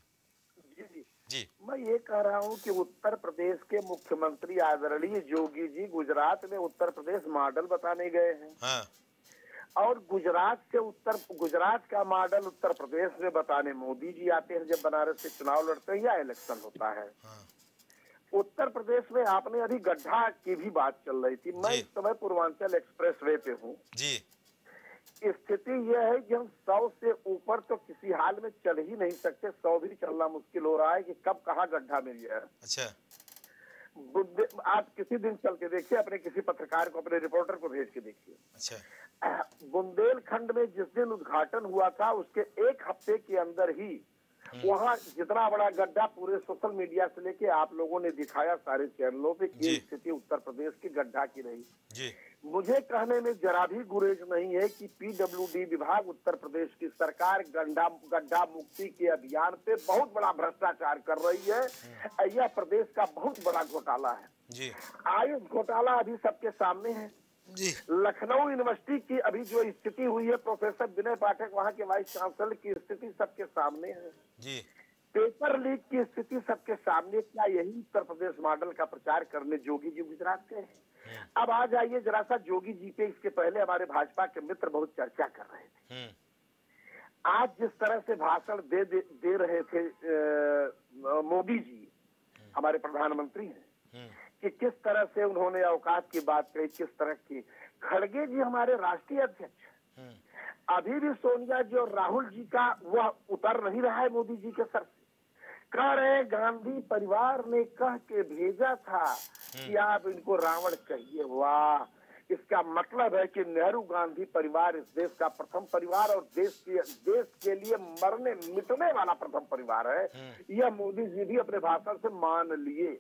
जी, मैं ये कह रहा हूँ कि उत्तर प्रदेश के मुख्यमंत्री आदरणीय योगी जी गुजरात में उत्तर प्रदेश मॉडल बताने गए हैं, हाँ। और गुजरात से उत्तर गुजरात का मॉडल उत्तर प्रदेश में बताने मोदी जी आते हैं जब बनारस से चुनाव लड़ते हैं या इलेक्शन होता है। हाँ। उत्तर प्रदेश में आपने अभी गड्ढा की भी बात चल रही थी, मैं इस समय पूर्वांचल एक्सप्रेस वे पे हूँ। स्थिति यह है कि हम सौ से ऊपर तो किसी हाल में चल ही नहीं सकते, सौ भी चलना मुश्किल हो रहा है कि कब कहाँ गड्ढा मिल जाए। अच्छा, आप किसी दिन चल के देखिए, अपने किसी पत्रकार को, अपने रिपोर्टर को भेज के देखिए। अच्छा, बुंदेलखंड में जिस दिन उद्घाटन हुआ था उसके एक हफ्ते के अंदर ही वहाँ जितना बड़ा गड्ढा पूरे सोशल मीडिया से लेके आप लोगों ने दिखाया सारे चैनलों पे, ये स्थिति उत्तर प्रदेश की गड्ढा की रही। जी। मुझे कहने में जरा भी गुरेज नहीं है कि पीडब्ल्यूडी विभाग उत्तर प्रदेश की सरकार गड्ढा गड्ढा मुक्ति के अभियान पे बहुत बड़ा भ्रष्टाचार कर रही है। यह प्रदेश का बहुत बड़ा घोटाला है। जी। आयुष घोटाला अभी सबके सामने है। जी। लखनऊ यूनिवर्सिटी की अभी जो स्थिति हुई है, प्रोफेसर विनय पाठक वहाँ के वाइस चांसलर की स्थिति सबके सामने है। जी। पेपर पेपर लीक की स्थिति सबके सामने, क्या यही उत्तर प्रदेश मॉडल का प्रचार करने जोगी जी गुजरात गए? अब आ जाइए जरा सा जोगी जी पे। इसके पहले हमारे भाजपा के मित्र बहुत चर्चा कर रहे थे। आज जिस तरह से भाषण दे दे, दे रहे थे मोदी जी, हमारे प्रधानमंत्री हैं, कि किस तरह से उन्होंने औकात की बात कही, किस तरह की। खड़गे जी हमारे राष्ट्रीय अध्यक्ष, अभी भी सोनिया जी और राहुल जी का वह उतर नहीं रहा है मोदी जी के सर से। कह रहे गांधी परिवार ने कह के भेजा था कि आप इनको रावण कहिए। वाह, इसका मतलब है कि नेहरू गांधी परिवार इस देश का प्रथम परिवार और देश के देश के लिए मरने मिटने वाला प्रथम परिवार है। यह मोदी जी भी अपने भाषण से मान लिए।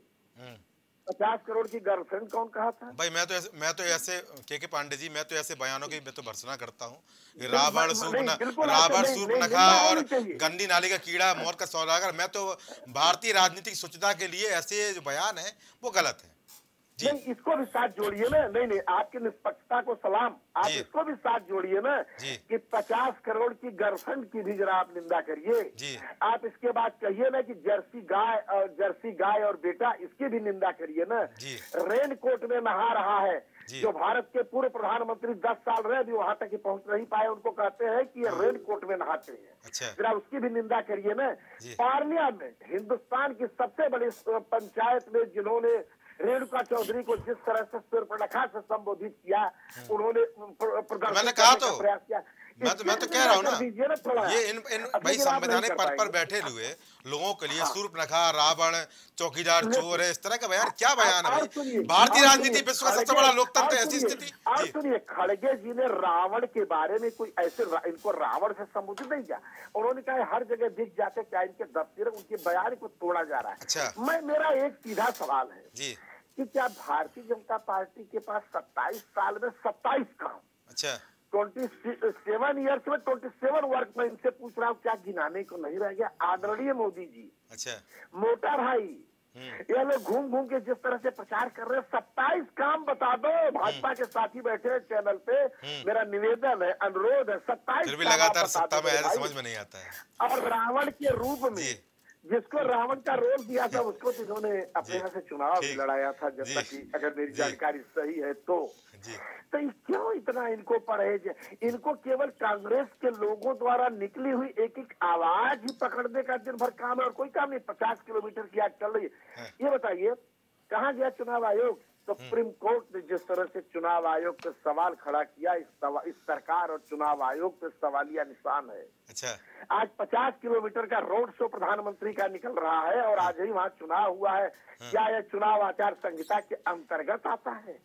पचास करोड़ की गर्लफ्रेंड कौन कहा था? भाई मैं तो ऐसे, मैं तो ऐसे के के पांडे जी, मैं तो ऐसे बयानों की मैं तो भर्त्सना करता हूँ। रावण सूप न रावण सूप नखा और गंदी नाली का कीड़ा मौत का सौदागर, मैं तो भारतीय राजनीतिक स्वच्छता के लिए ऐसे जो बयान है वो गलत है। नहीं, इसको भी साथ जोड़िए ना। नहीं नहीं, आपकी निष्पक्षता को सलाम, आप इसको भी साथ जोड़िए ना कि पचास करोड़ की गर्लफ्रेंड की भी जरा आप निंदा करिए। आप इसके बाद कहिए ना कि जर्सी गाय और जर्सी गाय और बेटा, इसकी भी निंदा करिए ना। रेन कोट में नहा रहा है जो भारत के पूर्व प्रधानमंत्री दस साल रहे भी वहां तक ही पहुंच नहीं पाए, उनको कहते हैं कि ये रेन कोट में नहाते हैं। अच्छा। जरा उसकी भी निंदा करिए ना। पार्लियामेंट, हिंदुस्तान की सबसे बड़ी पंचायत में जिन्होंने रेणुका चौधरी को जिस तरह से सूर्पणखा से संबोधित किया, उन्होंने मैंने कहा तो प्रयास किया। मैं तो मैं तो कह रहा हूँ ना, ये इन इन भाई संवैधानिक पद पर बैठे हुए लोगों के लिए सूर्पणखा, रावण, चौकीदार, चोर है, इस तरह का बयान क्या बयान है भाई? भारतीय राजनीति विश्व का सबसे बड़ा लोकतंत्र, ऐसी स्थिति। आप सुनिए, खड़गे जी ने रावण के बारे में कोई ऐसे इनको रावण से संबोधित नहीं किया। उन्होंने कहा हर जगह दिख जाते क्या इनके दफ्तर, उनके बयान को तोड़ा जा रहा है। अच्छा। मैं मेरा एक सीधा सवाल है जी कि क्या भारतीय जनता पार्टी के पास सत्ताईस साल में सत्ताईस काम, अच्छा ट्वेंटी सेवन ईयर्स में ट्वेंटी सेवन वर्क में इनसे पूछ रहा हूँ, क्या गिनाने को नहीं रह गया? आदरणीय मोदी जी, अच्छा, मोटा भाई, ये लोग घूम घूम के जिस तरह से प्रचार कर रहे हैं, सत्ताईस काम बता दो। भाजपा के साथी बैठे हैं चैनल पे, मेरा निवेदन है, अनुरोध है, सत्ताईस फिर भी लगातार सत्ता में है, समझ में नहीं आता है। और रावण के रूप में जिसको रावण का रोल दिया था उसको जिन्होंने अपने यहाँ से चुनाव लड़ाया था, जनता की, अगर मेरी जानकारी सही है तो। तो क्यों इतना इनको परहेज? इनको केवल कांग्रेस के लोगों द्वारा निकली हुई एक एक आवाज ही पकड़ने का दिन भर काम है और कोई काम नहीं। पचास किलोमीटर की आग चल रही है। ये बताइए कहाँ गया चुनाव आयोग? सुप्रीम कोर्ट ने जिस तरह से चुनाव आयोग पे सवाल खड़ा किया, इस, इस सरकार और चुनाव आयोग पे सवालिया निशान है। अच्छा। आज पचास किलोमीटर का रोड शो प्रधानमंत्री का निकल रहा है और आज ही वहाँ चुनाव हुआ है। क्या यह चुनाव आचार संहिता के अंतर्गत आता है?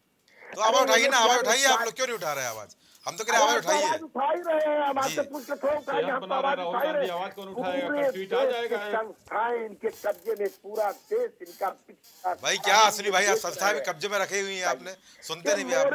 तो आवाज उठाइए ना, आवाज उठाइए। आप लोग क्यों नहीं उठा रहे आवाज? हम तो कह रहे आवाज उठाइए। उठा ही रहे हैं, हम आपसे पूछ के थोड़ा उठाइए। हम तो आवाज उठा ही रहे हैं। आवाज कौन उठाएगा? ट्वीट आ जाएगा। संस्थाएं इनके कब्जे में, पूरा देश इनका। भाई क्या असली भाई, आप संस्थाएं भी कब्जे में रखी हुई हैं आपने, सुनते नहीं भी आप।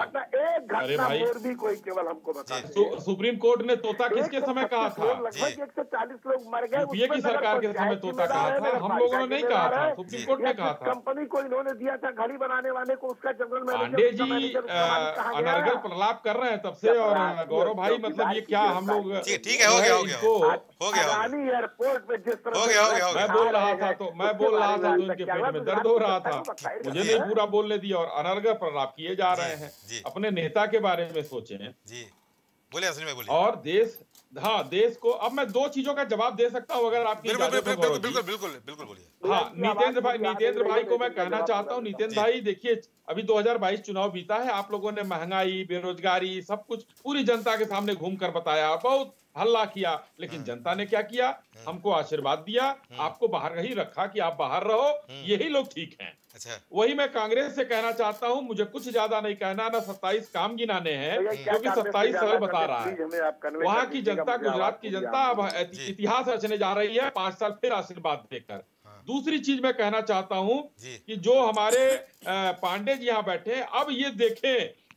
एक घटना मोरबी कोई केवल हमको बता। सुप्रीम कोर्ट ने तोता किसके समय कहा था? लगभग एक सौ चालीस लोग मर गए यूपीए की सरकार के समय तोता कहा था, हम लोगों ने नहीं कहा था, सुप्रीम कोर्ट ने कहा था। कंपनी को इन्होंने दिया था घड़ी बनाने वाले को, उसका जनरल पांडे जी अनर्गल प्रलाप कर रहे हैं तब से। और गौरव भाई, मतलब ये क्या हम लोग, ठीक है, हो गया हो गया हो गया एयरपोर्ट पे जिस तरह हो गया हो गया मैं बोल रहा था तो मैं बोल रहा था तो इनके पेट में दर्द हो रहा था, मुझे नहीं पूरा बोलने दिया और अनर्गल प्रलाप किए जा रहे हैं। अपने नेता के बारे में सोचें जी, बोलिए असली में बोलिए। और देश, हाँ देश को, अब मैं दो चीजों का जवाब दे सकता हूँ अगर आपकी बिल्कुल बिल्कुल बिल्कुल बिल्कुल बोलिए। हाँ, नितेंद्र भाई, नितेंद्र भाई को मैं कहना चाहता हूँ, नितेंद्र भाई देखिए, अभी दो हज़ार बाईस चुनाव बीता है, आप लोगों ने महंगाई, बेरोजगारी, सब कुछ पूरी जनता के सामने घूमकर बताया, बहुत हल्ला किया, लेकिन जनता ने क्या किया? हमको आशीर्वाद दिया, आपको बाहर ही रखा कि आप बाहर रहो, यही लोग ठीक हैं। अच्छा। वही मैं कांग्रेस से कहना चाहता हूँ, मुझे कुछ ज्यादा नहीं कहना, ना सत्ताईस काम गिनाने हैं, क्योंकि सत्ताईस सरल बता रहा है। वहाँ की जनता, गुजरात की जनता अब इतिहास रचने जा रही है, पांच साल फिर आशीर्वाद देकर। दूसरी चीज मैं कहना चाहता हूँ कि जो हमारे पांडे जी यहाँ बैठे, अब ये देखें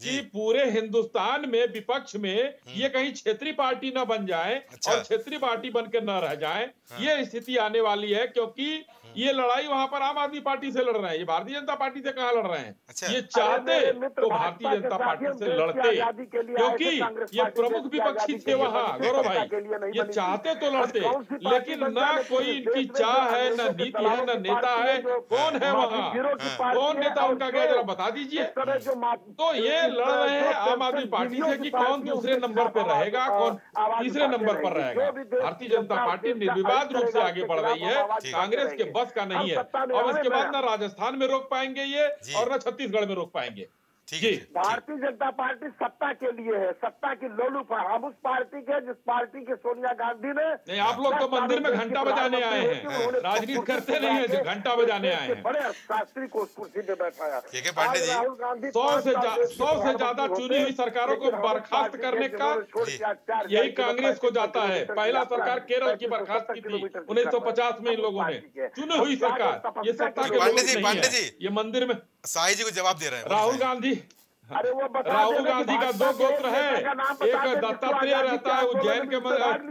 कि पूरे हिंदुस्तान में विपक्ष में ये कहीं क्षेत्रीय पार्टी न बन जाए अच्छा। और क्षेत्रीय पार्टी बनकर न रह जाए, हाँ। ये स्थिति आने वाली है, क्योंकि ये लड़ाई वहां पर आम आदमी पार्टी से लड़ रहे हैं, ये भारतीय जनता पार्टी से कहां लड़ रहे हैं। अच्छा। ये चाहते तो भारतीय जनता पार्टी से लड़ते, क्योंकि ये प्रमुख विपक्षी थे वहां, गौरव भाई, ये चाहते तो लड़ते, लेकिन न कोई इनकी चाह है, न नीति है, न नेता है। कौन है वहां, कौन नेता उनका क्या, जरा बता दीजिए। तो ये लड़ रहे हैं आम आदमी पार्टी से कि कौन दूसरे नंबर पर रहेगा, कौन तीसरे नंबर पर रहेगा। भारतीय जनता पार्टी निर्विवाद रूप से आगे बढ़ रही है, कांग्रेस के बस का नहीं है। अब इसके बाद ना राजस्थान में रोक पाएंगे ये, और ना छत्तीसगढ़ में रोक पाएंगे। जी, भारतीय जनता पार्टी सत्ता के लिए है, सत्ता की लोलू पर। हम उस पार्टी के जिस पार्टी के सोनिया गांधी ने, नहीं, आप लोग तो मंदिर में घंटा बजाने आए हैं, राजनीति करते नहीं है, जो घंटा बजाने आए हैं। बड़े शास्त्री को उस कुर्सी पे बैठाया। पांडे जी, राहुल गांधी सौ से सौ से ज्यादा चुनी हुई सरकारों को बर्खास्त करने का यही कांग्रेस को जाता है। पहला सरकार केरल की बर्खास्त की थी उन्नीस सौ पचास में, इन लोगों ने चुनी हुई सरकार, ये सत्ता के लोग नहीं है, ये मंदिर में। शाही जी को जवाब दे रहे हैं राहुल गांधी, अरे वो राहुल गांधी का दो गोत्र है, एक दत्तात्रेय रहता है उज्जैन के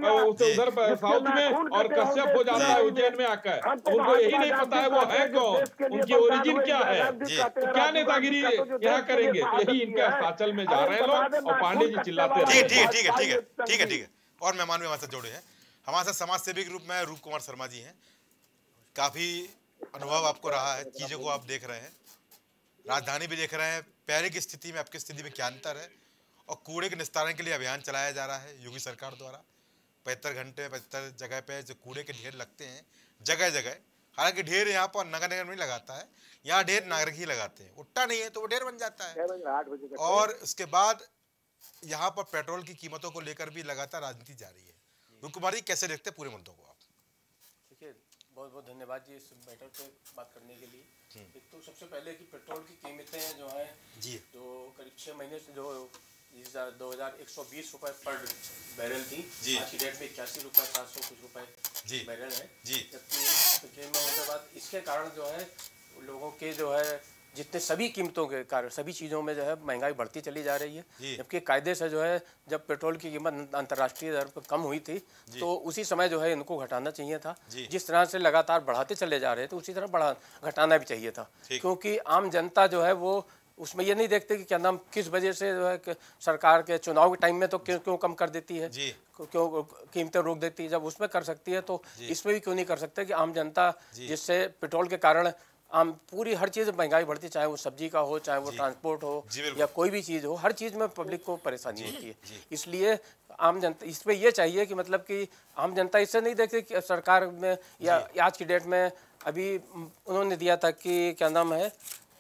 उधर साउथ में, और कश्यप हो जाता है उज्जैन में आकर। उनको यही नहीं पता है वो है कौन, उनकी ओरिजिन क्या है, तो क्या नेतागिरी यहाँ करेंगे। यही इनका अस्ताचल में जा रहे हैं लोग, और पांडे जी चिल्लाते हैं। ठीक है ठीक है ठीक है ठीक है ठीक है और मेहमान भी हमारे साथ जुड़े हैं। हमारे साथ समाज सेवी के रूप में रूप कुमार शर्मा जी हैं। काफी अनुभव आपको रहा है, चीजों को आप देख रहे हैं, राजधानी भी देख रहे हैं, पहले की स्थिति में आपकी स्थिति में क्या अंतर है। और कूड़े के निस्तारण के लिए अभियान चलाया जा रहा है योगी सरकार द्वारा। पचहत्तर घंटे पचहत्तर जगह पे जो कूड़े के ढेर लगते हैं जगह जगह, हालांकि ढेर यहाँ पर नगर निगम नहीं लगाता है, यहाँ ढेर नागरिक ही लगाते हैं। उट्टा नहीं है तो वो ढेर बन जाता है। और उसके बाद यहाँ पर पेट्रोल की कीमतों को लेकर भी लगातार राजनीति जारी है। रूप कुमार जी, कैसे देखते हैं पूरे मुद्दों को आप? देखिए, बहुत बहुत धन्यवाद जी इस मैटर पे बात करने के लिए। एक तो सबसे पहले कि पेट्रोल की कीमतें जो हैं जी, जो करीब छः महीने से जो दो हज़ार एक सौ बीस रुपए पर बैरल थी, आज की डेट में इक्यासी रुपये सात सौ कुछ रुपए बैरल है जी। जबकि में होने के बाद इसके कारण जो है लोगों के जो है जितने सभी कीमतों के कारण सभी चीज़ों में जो है महंगाई बढ़ती चली जा रही है। जबकि कायदे से जो है जब पेट्रोल की कीमत अंतर्राष्ट्रीय दर पर कम हुई थी तो उसी समय जो है इनको घटाना चाहिए था। जिस तरह से लगातार बढ़ाते चले जा रहे थे उसी तरह बढ़ा घटाना भी चाहिए था, क्योंकि आम जनता जो है वो उसमें ये नहीं देखते कि क्या नाम किस वजह से जो है कि सरकार के चुनाव के टाइम में तो क्यों क्यों कम कर देती है, क्यों कीमतें रोक देती है, जब उसमें कर सकती है तो इसमें भी क्यों नहीं कर सकते कि आम जनता जिससे पेट्रोल के कारण आम पूरी हर चीज़ महंगाई बढ़ती, चाहे वो सब्जी का हो, चाहे वो ट्रांसपोर्ट हो या कोई भी चीज़ हो, हर चीज़ में पब्लिक को परेशानी होती है। इसलिए आम जनता इसमें ये चाहिए कि मतलब कि आम जनता इससे नहीं देखती कि सरकार में या आज की डेट में अभी उन्होंने दिया था कि क्या नाम है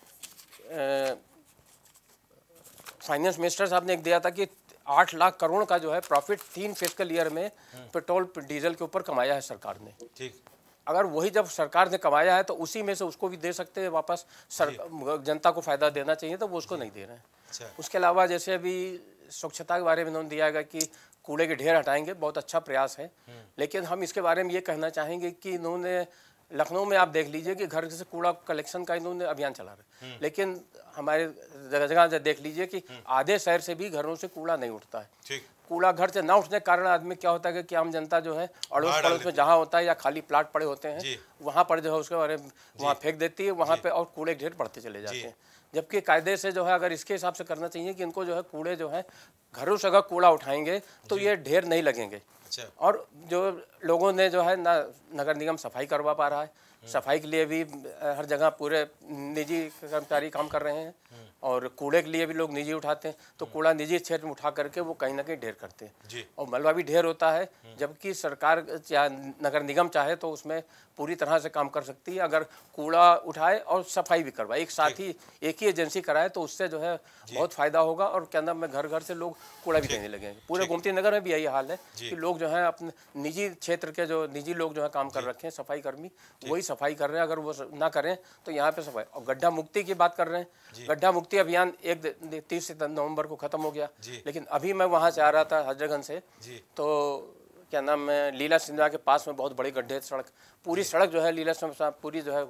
फाइनेंस मिनिस्टर साहब ने एक दिया था कि आठ लाख करोड़ का जो है प्रॉफिट तीन फिस्कल ईयर में पेट्रोल डीजल के ऊपर कमाया है सरकार ने। ठीक, अगर वही जब सरकार ने कमाया है तो उसी में से उसको भी दे सकते हैं वापस, सर जनता को फायदा देना चाहिए, तो वो उसको नहीं दे रहे हैं। अच्छा। उसके अलावा जैसे अभी स्वच्छता के बारे में उन्होंने दिया है कि कूड़े के ढेर हटाएंगे, बहुत अच्छा प्रयास है, लेकिन हम इसके बारे में ये कहना चाहेंगे कि इन्होंने लखनऊ में आप देख लीजिए कि घर से कूड़ा कलेक्शन का इन्होंने अभियान चला रहे हैं, लेकिन हमारे जगह जगह देख लीजिए कि आधे शहर से भी घरों से कूड़ा नहीं उठता है। कूड़ा घर से ना उठने के कारण आदमी क्या होता है कि आम जनता जो है अड़ोस पड़ोस में जहाँ होता है या खाली प्लाट पड़े होते हैं वहाँ पर जो है उसके बारे में वहाँ फेंक देती है, वहाँ पे और कूड़े ढेर बढ़ते चले जाते हैं। जबकि कायदे से जो है अगर इसके हिसाब से करना चाहिए कि इनको जो है कूड़े जो है घरों से अगर कूड़ा उठाएंगे तो ये ढेर नहीं लगेंगे। और जो लोगों ने जो है ना नगर निगम सफाई करवा पा रहा है, सफाई के लिए भी हर जगह पूरे निजी कर्मचारी काम कर रहे हैं, और कूड़े के लिए भी लोग निजी उठाते हैं, तो कूड़ा निजी क्षेत्र में उठा करके वो कहीं ना कहीं ढेर करते हैं, और मलबा भी ढेर होता है। जबकि सरकार या नगर निगम चाहे तो उसमें पूरी तरह से काम कर सकती है, अगर कूड़ा उठाए और सफाई भी करवाए, एक साथ ही एक ही एजेंसी कराए तो उससे जो है बहुत फायदा होगा, और क्या नाम में घर घर से लोग कूड़ा भी देने लगेंगे। पूरे गोमती नगर में भी यही हाल है कि लोग जो है अपने निजी क्षेत्र के जो निजी लोग जो है काम कर रखे हैं, सफाई कर्मी वही सफाई कर रहे हैं, अगर वो ना करें तो यहाँ पे सफाई। और गड्ढा मुक्ति की बात कर रहे हैं, गड्ढा मुक्ति अभियान एक तीस नवंबर को खत्म हो गया, लेकिन अभी मैं वहाँ से आ रहा था हजरतगंज से, तो क्या नाम है लीला सिनेमा के पास में बहुत बड़े गड्ढे, सड़क पूरी सड़क जो है लीला सिनेमा पूरी जो है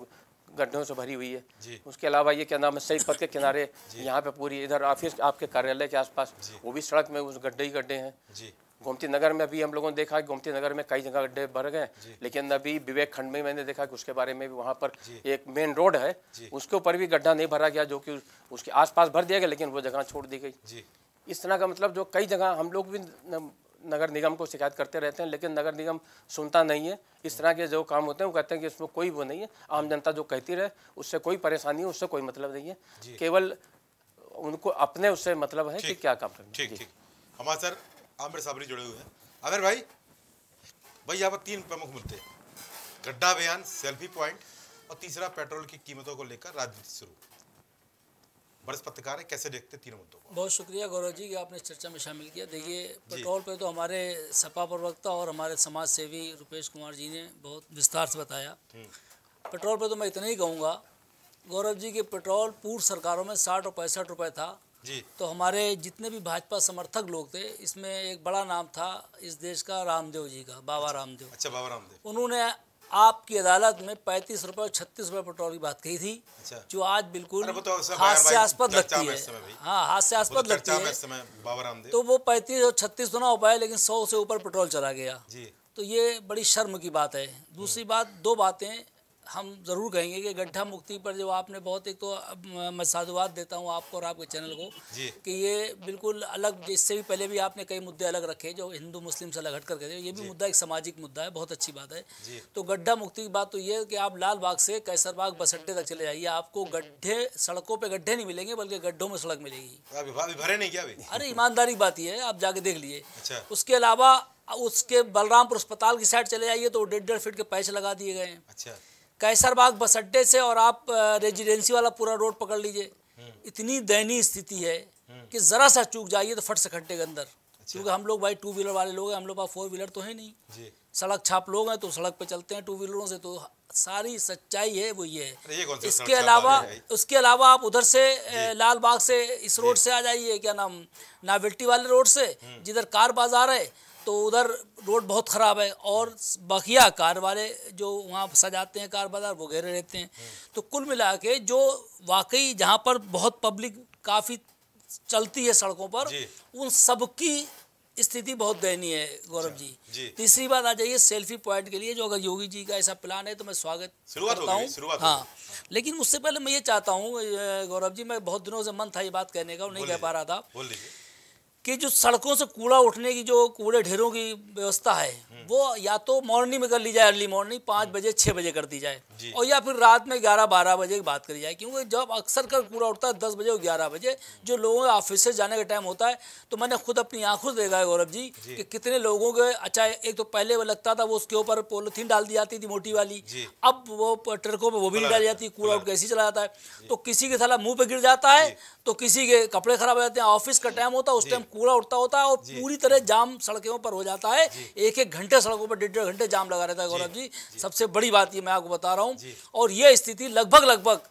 गड्ढों से भरी हुई है। उसके अलावा ये क्या नाम है, शहीद पथ के किनारे यहाँ पे पूरी इधर ऑफिस आपके कार्यालय के आसपास वो भी सड़क में उस गड्ढे ही गड्ढे हैं। गोमती नगर में भी हम लोगों ने देखा कि गोमती नगर में कई जगह गड्ढे भर गए, लेकिन अभी विवेक खंड में मैंने देखा कि उसके बारे में भी वहाँ पर एक मेन रोड है उसके ऊपर भी गड्ढा नहीं भरा गया, जो कि उसके आसपास भर दिया गया लेकिन वो जगह छोड़ दी गई। इस तरह का मतलब जो कई जगह हम लोग भी नगर निगम को शिकायत करते रहते हैं, लेकिन नगर निगम सुनता नहीं है। इस तरह के जो काम होते हैं वो कहते हैं कि इसमें कोई वो नहीं है, आम जनता जो कहती रहे उससे कोई परेशानी है, उससे कोई मतलब नहीं है, केवल उनको अपने उससे मतलब है कि क्या काम करना। ठीक ठीक हमारे सर आमिर साबरी जुड़े हुए हैं। आमिर भाई भाई यहाँ पर तीन प्रमुख मुद्दे, गड्ढा बयान, सेल्फी पॉइंट और तीसरा पेट्रोल की कीमतों को लेकर राजनीति शुरू। बरस पत्रकार है, कैसे देखते तीनों मुद्दों को? बहुत शुक्रिया गौरव जी कि आपने इस चर्चा में शामिल किया। देखिए पेट्रोल पे तो हमारे सपा प्रवक्ता और हमारे समाज सेवी रुपेश कुमार जी ने बहुत विस्तार से बताया। पेट्रोल पे तो मैं इतना ही कहूँगा गौरव जी कि पेट्रोल पूर्व सरकारों में साठ और पैंसठ रुपये था जी। तो हमारे जितने भी भाजपा समर्थक लोग थे, इसमें एक बड़ा नाम था इस देश का रामदेव जी का, बाबा रामदेव। अच्छा, बाबा रामदेव। उन्होंने आपकी अदालत में पैंतीस रुपए और छत्तीस रुपए पेट्रोल की बात कही थी। अच्छा। जो आज बिल्कुल तो हास्यास्पद लगती है। हाँ, हास्यास्पद तो लगती है बाबा रामदेव। तो वो पैंतीस और छत्तीस तो ना हो पाए, लेकिन सौ से ऊपर पेट्रोल चला गया जी। तो ये बड़ी शर्म की बात है। दूसरी बात, दो बातें हम ज़रूर कहेंगे कि गड्ढा मुक्ति पर जो आपने बहुत, एक तो मैं साधुवाद देता हूँ आपको और आपके चैनल को कि ये बिल्कुल अलग, इससे भी पहले भी आपने कई मुद्दे अलग रखे जो हिंदू मुस्लिम से अलग हट करके, ये भी मुद्दा एक सामाजिक मुद्दा है, बहुत अच्छी बात है। तो गड्ढा मुक्ति की बात तो ये है कि आप लाल बाग से कैसरबाग बस अड्डे तक चले जाइए, आपको गड्ढे, सड़कों पर गड्ढे नहीं मिलेंगे बल्कि गड्ढों में सड़क मिलेगी। भरे नहीं क्या? अरे ईमानदारी बात ही है, आप जाके देख लिए। उसके अलावा उसके बलरामपुर अस्पताल की साइड चले जाइए तो डेढ़ डेढ़ फीट के पैच लगा दिए गए हैं। अच्छा। कैसरबाग बस अड्डे से और आप रेजिडेंसी वाला पूरा रोड पकड़ लीजिए, इतनी दयनीय स्थिति है कि ज़रा सा चूक जाइए तो फट से खड्डे के अंदर। अच्छा। क्योंकि हम लोग भाई टू व्हीलर वाले लोग हैं, हम लोग पास फोर व्हीलर तो है नहीं जी। सड़क छाप लोग हैं तो सड़क पे चलते हैं टू व्हीलरों से। तो सारी सच्चाई है वो ये है। ये इसके अलावा उसके अलावा आप उधर से लाल बाग से इस रोड से आ जाइए, क्या नाम, नावेल्टी वाले रोड से, जिधर कार बाजार है, तो उधर रोड बहुत ख़राब है और बखिया कार वाले जो वहाँ सजाते हैं कार बाजार वो घेरे रहते हैं। तो कुल मिला के जो वाकई जहाँ पर बहुत पब्लिक काफ़ी चलती है सड़कों पर, उन सबकी स्थिति बहुत दयनीय है गौरव जी, जी। तीसरी बात आ जाइए सेल्फी पॉइंट के लिए, जो अगर योगी जी का ऐसा प्लान है तो मैं स्वागत करता हूँ। हाँ, लेकिन उससे पहले मैं ये चाहता हूँ गौरव जी, मैं बहुत दिनों से मन था ये बात कहने का और नहीं कह पा रहा था कि जो सड़कों से कूड़ा उठने की जो कूड़े ढेरों की व्यवस्था है वो या तो मॉर्निंग में कर ली जाए, अर्ली मॉर्निंग पाँच बजे छः बजे कर दी जाए, और या फिर रात में ग्यारह बारह बजे की बात करी जाए। क्योंकि जब अक्सर कर कूड़ा उठता है दस बजे और ग्यारह बजे, जो लोगों के ऑफिस से जाने का टाइम होता है, तो मैंने खुद अपनी आंखों से देखा है गौरव जी कि कितने लोगों के, अच्छा एक तो पहले वो लगता था वो उसके ऊपर पॉलीथीन डाल दी जाती थी मोटी वाली, अब वो ट्रकों पर वो भी नहीं डाली जाती, कूड़ा उठ के ऐसे चला जाता है। तो किसी के साला मुँह पर गिर जाता है, तो किसी के कपड़े खराब हो जाते हैं, ऑफिस का टाइम होता है उस टाइम कूड़ा उठता होता है और पूरी तरह जाम सड़कों पर हो जाता है। एक एक घंटे सड़कों पर डेढ़ डेढ़ घंटे जाम लगा रहता है गौरव जी, जी। सबसे बड़ी बात ये मैं आपको बता रहा हूँ। और ये स्थिति लगभग लगभग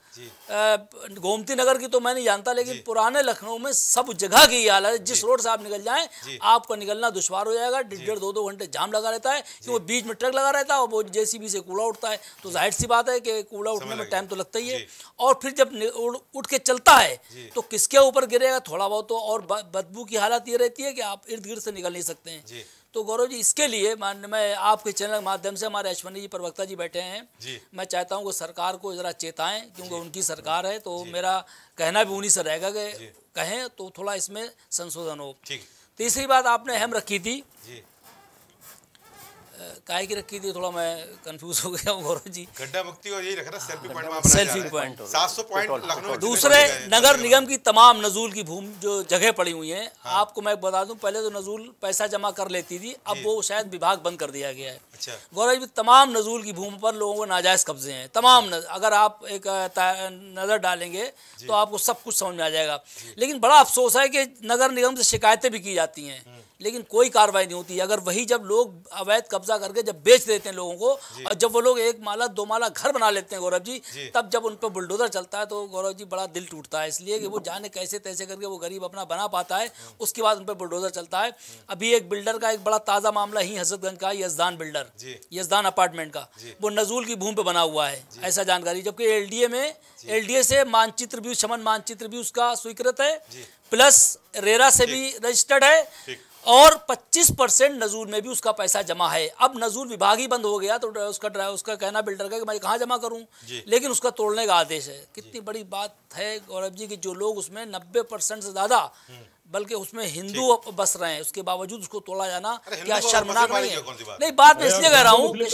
गोमती नगर की तो मैं नहीं जानता, लेकिन पुराने लखनऊ में सब जगह की हाल है। जिस रोड से आप निकल जाएं आपको निकलना दुश्वार हो जाएगा, डेढ़ डेढ़ दो दो घंटे जाम लगा रहता है कि वो बीच में ट्रक लगा रहता है और वो जेसीबी से कूड़ा उठता है। तो जाहिर सी बात है कि कूड़ा उठने में टाइम तो लगता ही है, और फिर जब उठ के चलता है तो किसके ऊपर गिरेगा थोड़ा बहुत तो, और बदबू की हालत ये रहती है कि आप इर्द गिर्द से निकल नहीं सकते हैं। तो गौरव जी इसके लिए मान मैं आपके चैनल के माध्यम से, हमारे अश्वनी जी प्रवक्ता जी बैठे हैं, मैं चाहता हूं कि सरकार को जरा चेताएं, क्योंकि उनकी सरकार है तो मेरा कहना भी उन्हीं से रहेगा कि कहें तो थोड़ा इसमें संशोधन हो। तीसरी बात आपने अहम रखी थी, काहे की रखी थी, थोड़ा मैं कंफ्यूज हो गया हूँ गौरव जी। गड्ढा मुक्ति और यही रखा था सेल्फी पॉइंट, सेल्फी पॉइंट सात सौ पॉइंट लखनऊ। दूसरे नगर निगम की तमाम नजूल की भूमि जो जगह पड़ी हुई हैं, हाँ। आपको मैं बता दूं पहले तो नजूल पैसा जमा कर लेती थी, अब वो शायद विभाग बंद कर दिया गया है। अच्छा। गौरव जी तमाम नजूल की भूमि पर लोगों को नाजायज कब्जे हैं, तमाम नज, अगर आप एक नजर डालेंगे तो आपको सब कुछ समझ में आ जाएगा। लेकिन बड़ा अफसोस है कि नगर निगम से शिकायतें भी की जाती हैं लेकिन कोई कार्रवाई नहीं होती। अगर वही जब लोग अवैध कब्जा कब्जा करके जब बेच देते हैं लोगों को, और जब वो लोग एक माला दो माला घर बना लेते हैं गौरव जी, तब जब उन पर बुलडोजर चलता है तो गौरव जी बड़ा दिल टूटता है, इसलिए कि वो जाने कैसे तैसे करके वो गरीब अपना बना पाता है, उसके बाद उन पर बुलडोजर चलता है। अभी एक बिल्डर का एक बड़ा ताज़ा मामला ही हजरतगंज का, यजदान बिल्डर, यजदान अपार्टमेंट का, वो नजूल की भूमि पे बना हुआ है, ऐसा जानकारी, जबकि एलडीए में एलडीए से मानचित्र भी, शमन मानचित्र भी उसका स्वीकृत है, प्लस रेरा से भी रजिस्टर्ड है, और पच्चीस परसेंट नजूल में भी उसका पैसा जमा है। अब नजूल विभाग ही बंद हो गया तो उसका उसका कहना बिल्डर का कि मैं कहाँ जमा करूं, लेकिन उसका तोड़ने का आदेश है। कितनी बड़ी बात है गौरव जी कि जो लोग उसमें नब्बे परसेंट से ज़्यादा, बल्कि उसमें हिंदू बस रहे हैं, उसके बावजूद उसको तोड़ा जाना क्या शर्मनाक नहीं है? नहीं, बात मैं इसलिए कह रहा हूँ कि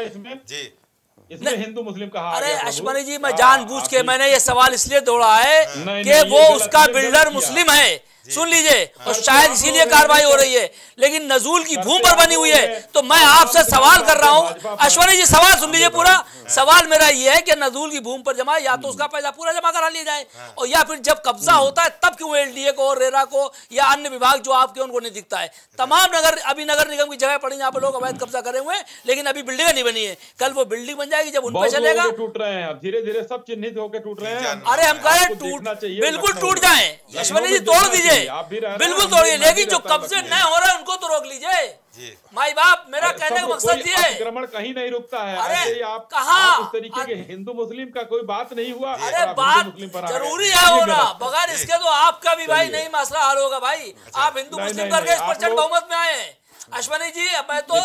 शायद इसमें हिंदू मुस्लिम कहा। अरे अश्वनी जी, मैं जानबूझ के मैंने ये सवाल इसलिए दौड़ा है कि वो उसका बिल्डर मुस्लिम है, सुन लीजिए, और शायद इसीलिए कार्रवाई हो रही है, लेकिन नजूल की भूमि पर बनी हुई है। तो मैं आपसे सवाल कर रहा हूं, अश्वनी जी सवाल सुन लीजिए पूरा। सवाल मेरा ये है कि नजूल की भूमि पर जमा, या तो उसका पैसा पूरा जमा करा लिया जाए, और या फिर जब कब्जा होता है तब क्यों एलडीए को और रेरा को या अन्य विभाग जो आपके उनको नहीं दिखता है। तमाम नगर, अभी नगर निगम की जगह पड़ी जहाँ पर लोग अवैध कब्जा करे हुए हैं, लेकिन अभी बिल्डिंग नहीं बनी है। कल वो बिल्डिंग बन जाएगी, जब उन पर चलेगा। टूट रहे हैं धीरे धीरे, सब चिन्हित होकर टूट रहे हैं। अरे हम कह रहे हैं टूट, बिल्कुल टूट जाए, अश्वनी जी तोड़ दीजिए, बिल्कुल तोड़िए, लेकिन जो कब्जे न हो रहे हैं उनको तो रोक लीजिए। माई बाप, मेरा कहने का मकसद ये है, अतिक्रमण कहीं नहीं रुकता है। अरे आप कहाँ उस तरीके के हिंदू मुस्लिम का कोई बात नहीं हुआ। अरे बात जरूरी है होना, बगैर इसके तो आपका भी भाई नहीं मसला हल होगा भाई। आप हिंदू मुस्लिम करके इस प्रचंड बहुमत में आए हैं। अश्वनी जी, मैं तो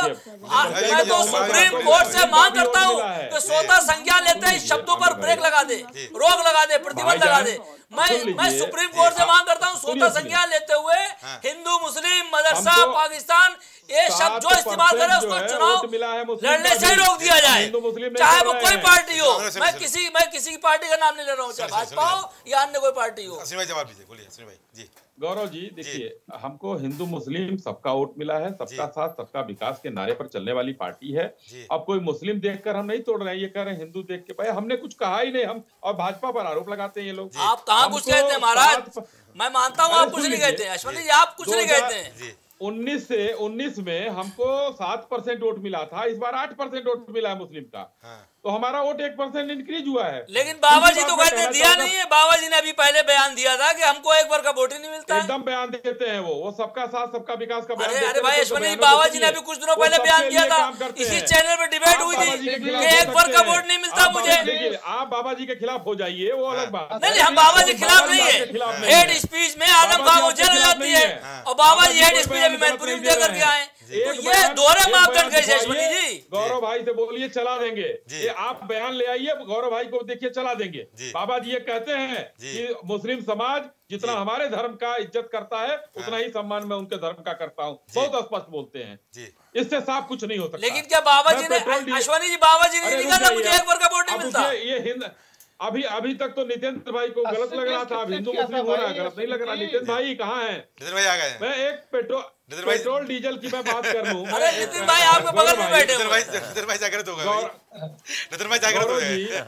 मैं तो सुप्रीम कोर्ट से मांग करता हूँ कि स्वतः संज्ञा लेते हैं, शब्दों पर ब्रेक लगा दे, रोक लगा दे, प्रतिबंध लगा दे। मैं मैं सुप्रीम कोर्ट से मांग करता हूँ स्वतः संज्ञा लेते हुए हिंदू मुस्लिम मदरसा पाकिस्तान ये शब्द जो इस्तेमाल करे उसको चुनाव लड़ने से ही रोक दिया जाए, चाहे वो कोई पार्टी हो। मैं किसी मैं किसी की पार्टी का नाम नहीं ले रहा हूँ, चाहे भाजपा हो या अन्य कोई पार्टी हो। जवाब दीजिए, बोलिए अश्विनी भाई जी। गौरव जी देखिए, हमको हिंदू मुस्लिम सबका वोट मिला है, सबका साथ सबका विकास के नारे पर चलने वाली पार्टी है। अब कोई मुस्लिम देखकर हम नहीं तोड़ रहे हैं, ये कह रहे हैं हिंदू देख के। भाई हमने कुछ कहा ही नहीं, हम और भाजपा पर आरोप लगाते हैं ये लोग। आप कहाँ कुछ कहते हैं महाराज, मैं मानता हूँ आप कुछ नहीं कहते हैं अश्वनी जी, आप कुछ नहीं कहते हैं। उन्नीस से उन्नीस में हमको सात परसेंट वोट मिला था, इस बार आठ परसेंट वोट मिला है मुस्लिम का, तो हमारा वोट एक परसेंट इंक्रीज हुआ है। लेकिन बाबा जी तो कहते दिया नहीं है, बाबा जी ने अभी पहले बयान दिया था कि हमको एक बार का वोट ही नहीं मिलता। एकदम बयान देते हैं वो वो सबका साथ सबका विकास का बयान। अरे भाई अश्वनी जी, बाबा जी ने अभी कुछ दिनों पहले बयान दिया था, इसी चैनल पर डिबेट हुई थी कि एक बार का वोट नहीं मिलता मुझे। आप बाबा जी के खिलाफ हो जाइए, वो अलग बात। नहीं हम बाबा जी के खिलाफ नहीं है, हेड स्पीच में आलम खां जेल हो जाती है, और बाबा जी हेड स्पीच अभी मैनपुरी में देकर के आए, तो ये दोहरे मापदंड कैसे अश्वनी जी? गौरव भाई से बोलिए चला देंगे, ये आप बयान ले आइए, गौरव भाई को देखिए चला देंगे। बाबा जी ये कहते हैं कि मुस्लिम समाज जितना हमारे धर्म का इज्जत करता है उतना ही सम्मान मैं उनके धर्म का करता हूँ, बहुत स्पष्ट बोलते हैं। इससे साफ कुछ नहीं हो सकता। लेकिन क्या बाबा जी ने, अश्वनी जी बाबा जी ने लिखा था मुझे एक बार का वोट नहीं मिलता। ये हिंद अभी अभी तक तो नितेंद्र भाई को गलत लग रहा था, अब हिंदू मुस्लिम हो रहा है, गलत नहीं लग रहा। नितिन भाई कहाँ हैं? नितिन भाई आ गए। मैं एक पेट्रोल पेट्रोल डीजल की मैं बात कर लूं। अरे नितिन भाई आपके बगल में बैठे नितिन भाई नितिन भाई जागृत हो गए, नितिन भाई जागृत हो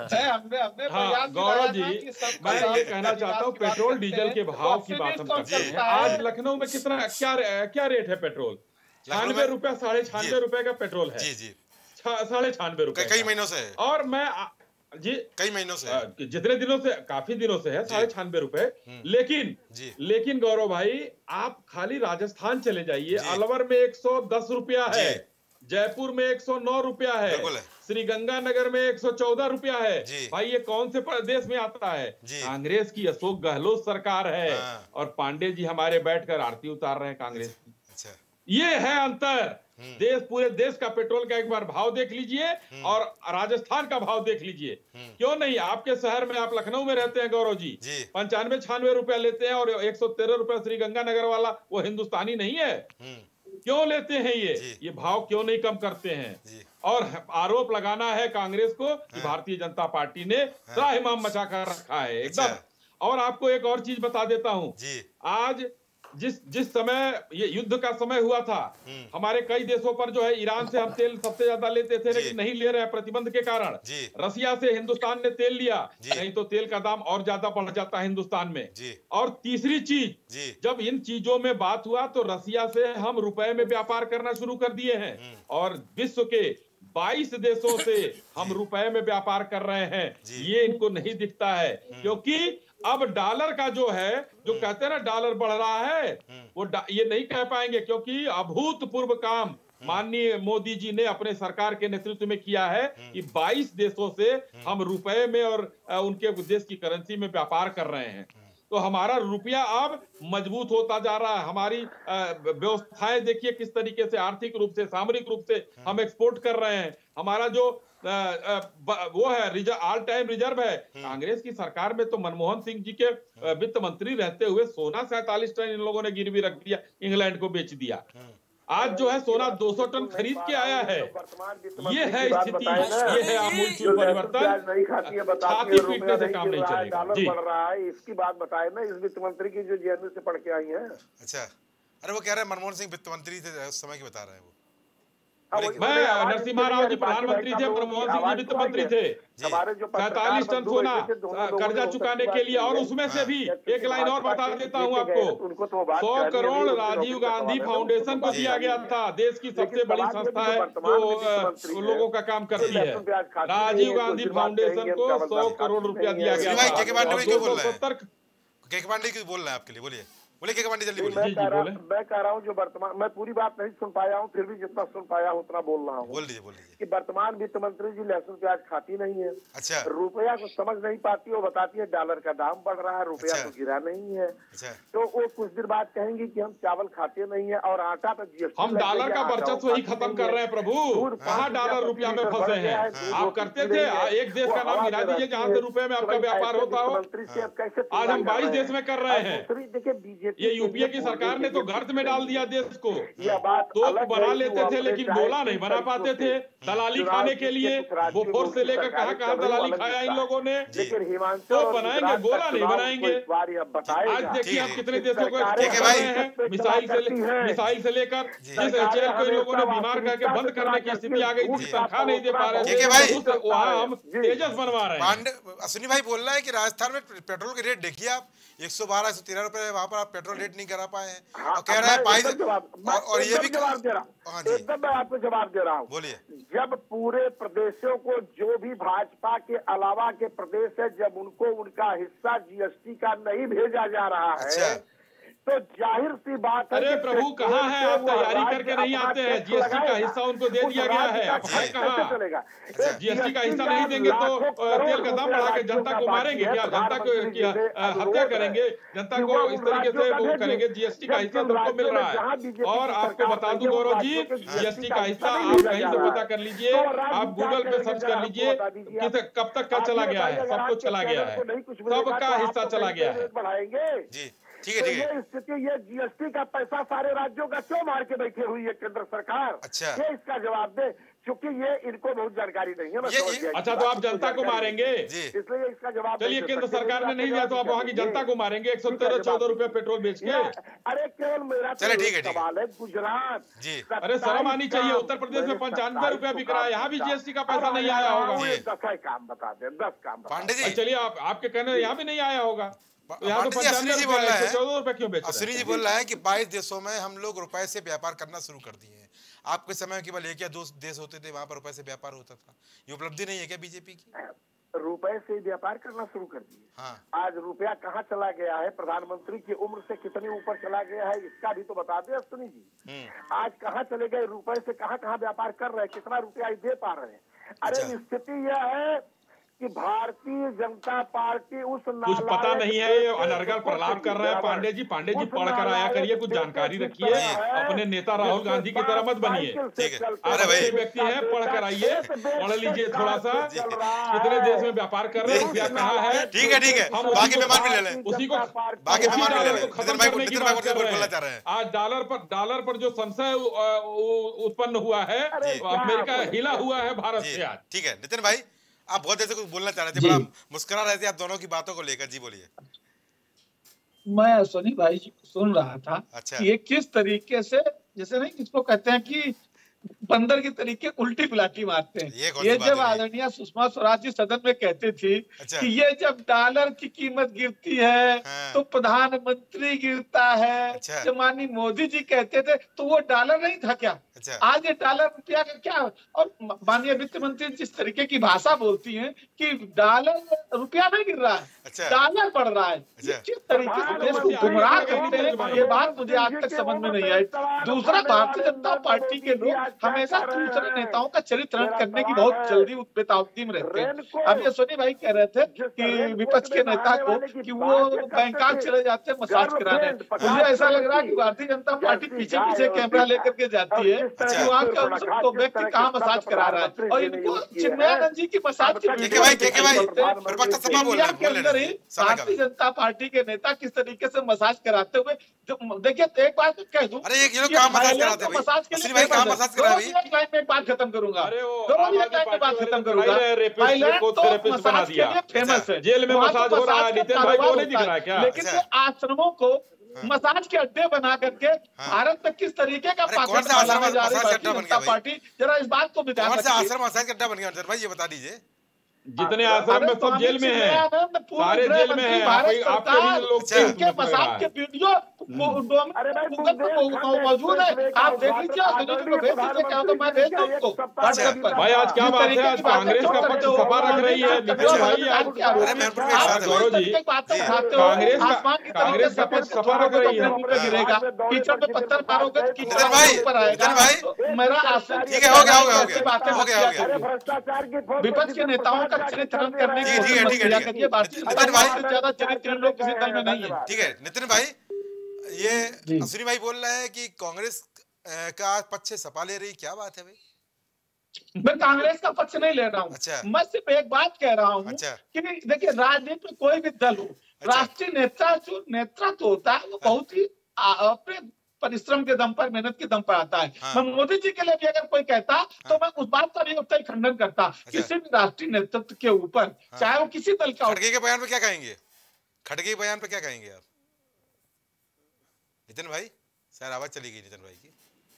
गए। हाँ गौरव जी, मैं ये कहना चाहता हूँ पेट्रोल डीजल के भाव की बात हम करते हैं। आज लखनऊ में कितना क्या क्या रेट है पेट्रोल? छियानवे रुपया, साढ़े छियानवे रुपए का पेट्रोल है। जी जी, साढ़े छियानवे रुपए कई महीनों से। और मैं जी कई महीनों से, जितने दिनों से, काफी दिनों से है साढ़े छियानवे रुपए। लेकिन लेकिन गौरव भाई आप खाली राजस्थान चले जाइए, अलवर में एक सौ दस रुपया है, जयपुर में एक सौ नौ रुपया है, श्रीगंगानगर में एक सौ चौदह रुपया है। भाई ये कौन से प्रदेश में आता है? कांग्रेस की अशोक गहलोत सरकार है, और पांडे जी हमारे बैठकर आरती उतार रहे हैं कांग्रेस की। ये है अंतर। देश, पूरे देश का पेट्रोल का एक बार भाव देख लीजिए और राजस्थान का भाव देख लीजिए। क्यों नहीं? आपके शहर में, आप लखनऊ में रहते हैं गौरव जी, पंचानवे छियानवे रुपया लेते हैं, और एक सौ तेरह रुपया श्रीगंगानगर वाला वो हिंदुस्तानी नहीं है। क्यों लेते हैं ये ये भाव क्यों नहीं कम करते हैं? और आरोप लगाना है कांग्रेस को कि भारतीय जनता पार्टी ने त्राहिमाम मचा कर रखा है एकदम। और आपको एक और चीज बता देता हूँ, आज जिस जिस समय ये युद्ध का समय हुआ था, हमारे कई देशों पर जो है ईरान से हम तेल सबसे ज्यादा लेते थे, लेकिन नहीं ले रहे प्रतिबंध के कारण। रसिया से हिंदुस्तान ने तेल लिया, नहीं तो तेल का दाम और ज्यादा बढ़ जाता है हिंदुस्तान में। और तीसरी चीज, जब इन चीजों में बात हुआ तो रसिया से हम रुपए में व्यापार करना शुरू कर दिए हैं, और विश्व के बाईस देशों से हम रुपए में व्यापार कर रहे हैं। ये इनको नहीं दिखता है, क्योंकि अब डॉलर का जो है, जो कहते हैं ना डॉलर बढ़ रहा है, वो ये नहीं कह पाएंगे, क्योंकि अभूतपूर्व काम माननीय मोदी जी ने अपने सरकार के नेतृत्व में किया है कि बाईस देशों से हम रुपए में और उनके देश की करेंसी में व्यापार कर रहे हैं। तो हमारा रुपया अब मजबूत होता जा रहा है। हमारी व्यवस्थाएं देखिए किस तरीके से आर्थिक रूप से, सामरिक रूप से हम एक्सपोर्ट कर रहे हैं। हमारा जो आ, आ, वो है ऑल टाइम रिजर्व है। कांग्रेस की सरकार में तो मनमोहन सिंह जी के वित्त मंत्री रहते हुए सोना सैंतालीस टन इन लोगों ने गिरवी रख दिया, इंग्लैंड को बेच दिया। आज जो है सोना दो सौ टन खरीद के आया है। ये है स्थिति, ये है आमूल परिवर्तन। छाती पीटने से काम नहीं चलेगा। जी, बढ़ रहा है, इसकी बात बताए ना इस वित्त मंत्री की जो जेएनयू से पढ़ के आई है। अच्छा, अरे वो कह रहे हैं मनमोहन सिंह वित्त मंत्री थे उस समय की बता रहे हैं वो। मैं नरसिम्हा राव जी प्रधानमंत्री थे, मनमोहन सिंह जी वित्त मंत्री थे। सैतालीस टन सोना कर्जा चुकाने के लिए, और उसमें से भी एक लाइन और बता देता हूं आपको, सौ करोड़ राजीव गांधी फाउंडेशन को दिया गया था। देश की सबसे बड़ी संस्था है जो लोगों का काम करती है। राजीव गांधी फाउंडेशन को सौ करोड़ रुपया दिया गया था। सत्तर केकवांडी की बोल रहे हैं आपके लिए, बोलिए बोले केकवांडी जल्दी बोलिए। मैं कह रहा मैं कह रहा हूँ जो वर्तमान, मैं पूरी बात नहीं सुन पाया हूँ, फिर भी जितना सुन पाया हूँ उतना बोल रहा हूँ। बोल दीजिए बोल दीजिए। कि वर्तमान वित्त मंत्री जी लहसुन प्याज खाती नहीं है। अच्छा। रुपया को समझ नहीं पाती, वो बताती है डॉलर का दाम बढ़ रहा है, रुपया तो गिरा नहीं है। अच्छा। तो वो कुछ देर बाद कहेंगी कि हम चावल खाते नहीं है और आटा पे जीएसटी, हम डॉलर का वर्चस्व ही खत्म कर रहे हैं प्रभु। कहाँ डॉलर रुपया में फंसे हैं? आप करते थे, एक देश का नाम गिरा दीजिए जहाँ से रुपए में आपका व्यापार होता हो। आज हम बाईस देश में कर रहे हैं। देखिए बीजेपी, ये यूपीए की सरकार ने तो गर्त में डाल दिया देश को। तो बना लेते थे लेकिन गोला नहीं बना पाते थे। दलाली खाने के लिए बोफोर्स से लेकर कहाँ कहाँ दलाली खाया इन लोगों ने। तो बनाएंगे, गोला नहीं बनाएंगे। आज देखिए हम कितने देशों को एक्सपोर्ट कर रहे हैं, मिसाइल से मिसाइल से लेकर जिस एचएएल को इन लोगों ने बीमार करके बंद करने की स्थिति आ गई थी, तनख्वाह नहीं दे पा रहे थे, वहाँ हम तेजस बनवा रहे हैं। अश्विनी भाई बोल रहा है कि राजस्थान में पेट्रोल के रेट देखिए आप, एक सौ बारह एक सौ तेरह रुपए वहाँ पर आप पेट्रोल रेट नहीं करा पाए हैं। और कह रहा है बाईस, और ये भी जवाब दे रहा हूँ, एकदम मैं आपको जवाब दे रहा हूँ। बोलिए। जब पूरे प्रदेशों को, जो भी भाजपा के अलावा के प्रदेश है, जब उनको उनका हिस्सा जीएसटी का नहीं भेजा जा रहा है, अच्छा। तो जाहिर सी बात है। अरे प्रभु कहाँ है आप? तैयारी करके नहीं आते हैं। जीएसटी का हिस्सा उनको दे दिया गया है, अब है कहाँ? जीएसटी का हिस्सा नहीं देंगे तो तेल का दाम बढ़ा के जनता को मारेंगे क्या? जनता को हत्या करेंगे? जनता को इस तरीके से वो करेंगे? जीएसटी का हिस्सा सबको मिल रहा है। और आपको बता दूं गौरव जी, जीएसटी का हिस्सा आप कहीं से पता कर लीजिए, आप गूगल पे सर्च कर लीजिए कि कब तक का चला गया है। सब कुछ चला गया है, सबका हिस्सा चला गया है। जी ठीक है, ठीक है। ये स्थिति, ये जीएसटी का पैसा सारे राज्यों का क्यों मार के बैठी हुई है केंद्र सरकार? अच्छा। ये इसका जवाब दे, क्योंकि ये इनको बहुत जानकारी नहीं है। ये, ये, अच्छा तो आप जनता को मारेंगे, इसलिए इसका जवाब चलिए केंद्र सरकार ने नहीं दिया तो आप वहाँ की जनता को मारेंगे एक सौ तेरह चौदह रुपए पेट्रोल बेच के। अरे केवल मेरा सवाल है, गुजरात जी, अरे शर्म आनी चाहिए। उत्तर प्रदेश में पंचानवे रुपया बिक रहा है, यहाँ भी जीएसटी का पैसा नहीं आया होगा। दस काम बता दे, दस काम पांडे जी। चलिए आप आपके कहने यहाँ भी नहीं आया होगा। अश्विनी जी बोल रहा है, चौदह रुपए क्यों बेच रहे हैं? अश्विनी जी बोल रहा है कि बाईस देशों में हम लोग रुपए से व्यापार करना शुरू कर दिए हैं। आपके समय केवल एक या दो देश होते थे वहां पर रुपए से व्यापार होता था। ये उपलब्धि नहीं है क्या बीजेपी की? रुपए से व्यापार करना शुरू कर दिए। हाँ। आज रुपया कहाँ चला गया है? प्रधानमंत्री की उम्र से कितनी ऊपर चला गया है, इसका भी तो बता दे अश्विनी जी। आज कहाँ चले गए? रुपए से कहाँ कहाँ व्यापार कर रहे हैं, कितना रुपया दे पा रहे हैं? अरे स्थिति यह है कि भारतीय जनता पार्टी उस कुछ पता नहीं है, ये अनर्गल प्रलाप कर रहे हैं। पांडे जी, पांडे जी पढ़ कर आया करिए, कुछ जानकारी रखिए, अपने नेता राहुल गांधी की तरह मत बनिए। अरे भाई व्यक्ति है, पढ़ कर आइए, पढ़ लीजिए थोड़ा सा, कितने देश में व्यापार कर रहे हैं, रुपया कहाँ है। ठीक है, ठीक है, हम बाकी मेहमान भी ले लें, उसी को बाकी मेहमान भी ले लें। खत्म करने की बात कर रहे हैं। आज डॉलर पर डॉलर पर जो संशय उत्पन्न हुआ है, अमेरिका हिला हुआ है भारत से आज। ठीक है नितिन भाई, आप बहुत देर से कुछ बोलना चाह रहे थे, बड़ा मुस्कुरा रहे थे आप दोनों की बातों को लेकर। जी बोलिए। मैं सोनी भाई जी को सुन रहा था अच्छा। कि ये किस तरीके से, जैसे नहीं किसको कहते हैं कि बंदर की तरीके उल्टी पुलाटी मारते हैं। ये, ये जब आदरणीय सुषमा स्वराज जी सदन में कहती थी अच्छा। कि ये जब डॉलर की कीमत गिरती है हाँ। तो प्रधानमंत्री गिरता है अच्छा। जब माननीय मोदी जी कहते थे तो वो डॉलर नहीं था क्या अच्छा। आज ये डॉलर रुपया का क्या। और माननीय वित्त मंत्री जिस तरीके की भाषा बोलती हैं कि डॉलर रुपया नहीं गिर रहा है अच्छा। डॉलर बढ़ रहा है अच्छा। किस तरीके से देश को गुमराह करते हैं, ये बात मुझे आज तक समझ में नहीं आई। दूसरा, भारतीय जनता पार्टी के लोग हमेशा दूसरे नेताओं का चरित्र करने की बहुत जल्दी बेताबदी में रहते हैं। अब ये सोनी भाई कह रहे थे कि विपक्ष के नेता को कि वो बैंकॉक चले जाते हैं मसाज कराने। मुझे ऐसा लग रहा है कि भारतीय जनता पार्टी पीछे पीछे कैमरा लेकर के जाती है कि वहाँ का तो व्यक्ति कहाँ मसाज करा रहा है और इनको चिन्मयानंद जी की मसाज के इंडिया के अंदर ही भारतीय जनता पार्टी के नेता किस तरीके से मसाज कराते हुए। देखिए एक बात कह दूं, अरे ये लोग कहाँ मसाज कराते हैं मसाज के लिए मसाज करा रही एक लाइन में बात खत्म करूंगा दोनों एक लाइन में बात खत्म करूंगा। थाईलैंड तो मसाज के लिए फेमस है, जेल में मसाज हो रहा है, नितिन भाई को नहीं दिख रहा है क्या? लेकिन ये आश्रमों को मसाज के अड्डे बना करके भारत में किस तरीके का पाकिस्तान जा रही है भारतीय जनता पार्टी, जरा इस बात को भी ध्यान रखिए। आश्रम मसाज का अड्डा बन गया भाई, ये बता दीजिए। जितने आश्रम में सब जेल में हैं, सारे जेल में हैं। आपके लोग इनके मसाज के वीडियो मौजूद है, आप देख लीजिए। क्या होता मैं भेज दूं उसको व्हाट्सएप पर। भाई आज क्या बात है, आज कांग्रेस का पक्ष सपा रख रही है गौरव जी। कांग्रेस कांग्रेस का पक्ष सपा रख रही है, गिरेगा कीचड़ में पत्थर मारोगे तो कीचड़ ऊपर आएगा। मेरा आश्रम विपक्ष के नेताओं का चरित्र करने की कोशिश करिए। भारतीय जनता पार्टी से ज्यादा चरित्र लोग किसी दल में नहीं है। ठीक है नितिन भाई, ये अश्विनी भाई बोल रहे हैं कि कांग्रेस का पक्ष सपा ले रही, क्या बात है भाई? मैं कांग्रेस का पक्ष नहीं ले रहा हूँ अच्छा। मैं सिर्फ एक बात कह रहा हूँ अच्छा। कि देखिए राजनीति में कोई भी दल हो अच्छा। राष्ट्रीय नेता जो नेतृत्व होता है वो बहुत ही अपने परिश्रम के दम पर, मेहनत के दम पर आता है हाँ। मैं मोदी जी के लिए भी अगर कोई कहता हाँ। तो मैं उस बात का भी उत्तर खंडन करता अच्छा। किसी भी राष्ट्रीय नेतृत्व के ऊपर हाँ। चाहे वो किसी दल का। खड़गे के बयान पे क्या कहेंगे? खड़गे के बयान पे क्या कहेंगे आप नितिन भाई? सर आवाज चली गई नितिन भाई की।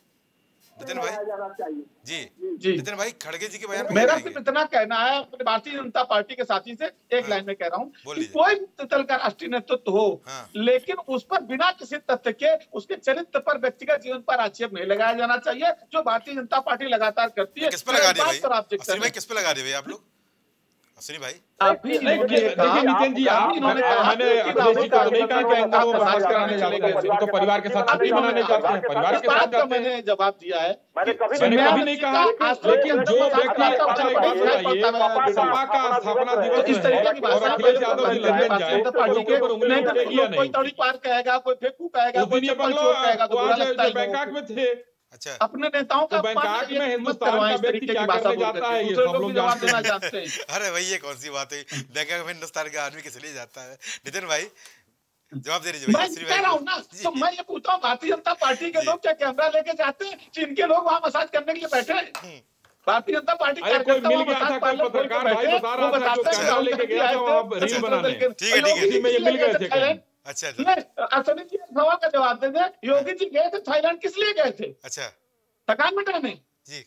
नितिन भाई जी जी नितिन भाई खड़गे जी के बयान पे मेरा सिर्फ इतना कहना है अपने भारतीय जनता पार्टी के साथी से एक हाँ। लाइन में कह रहा हूँ कोई दल का राष्ट्रीय नेतृत्व हो हाँ। लेकिन उस पर बिना किसी तथ्य के उसके चरित्र पर, व्यक्तिगत जीवन पर आक्षेप नहीं लगाया जाना चाहिए, जो भारतीय जनता पार्टी लगातार करती है। किस पे लगा रही है किस पे लगा रही है आप लोग अश्विनी भाई? देखिए नितिन जी, आप मैंने अखिलेश जी को तो नहीं कहा कि अंदर वो मसाज कराने चले गए, उनको परिवार के साथ छुट्टी मनाने जाते हैं, परिवार के साथ जाते हैं। मैंने जवाब दिया है, मैंने कभी नहीं कहा। लेकिन जो व्यक्ति, अच्छा एक बात बताइए, सपा का स्थापना दिवस इस तरीके की और अखिलेश यादव जी लंदन जाए तो उनके ऊपर उंगली उठेगी या नहीं? कोई तौड़ी पार कहेगा, कोई फेंकू कहेगा, कोई चप्पल चोट कहेगा तो बुरा लगता है। बैंकॉक में थे अच्छा। अपने नेताओं का बैंकॉक में हिंदुस्तान का व्यक्ति क्या करने जाता है, ये सब लोग जानते हैं। अरे भाई ये कौन सी बात है, बैंकॉक में हिंदुस्तान का आदमी किस लिए जाता है? नितिन भाई जवाब दे दीजिए। मैं कह रहा हूँ ना, तो मैं ये पूछता हूँ भारतीय जनता पार्टी के लोग क्या कैमरा लेके जाते हैं? जिनके लोग वहाँ मसाज करने के लिए बैठे हैं, भारतीय जनता पार्टी कोई मिल गया था, कोई पत्रकार भाई बता रहा था जो कैमरा लेके गया था वहाँ रील बनाने, ठीक है ठीक है, में ये मिल गए थे। अच्छा अश्विनी जी सवाल का जवाब दे दे, योगी जी गए थे थाईलैंड किस लिए गए थे? अच्छा थकान मिटाने जी।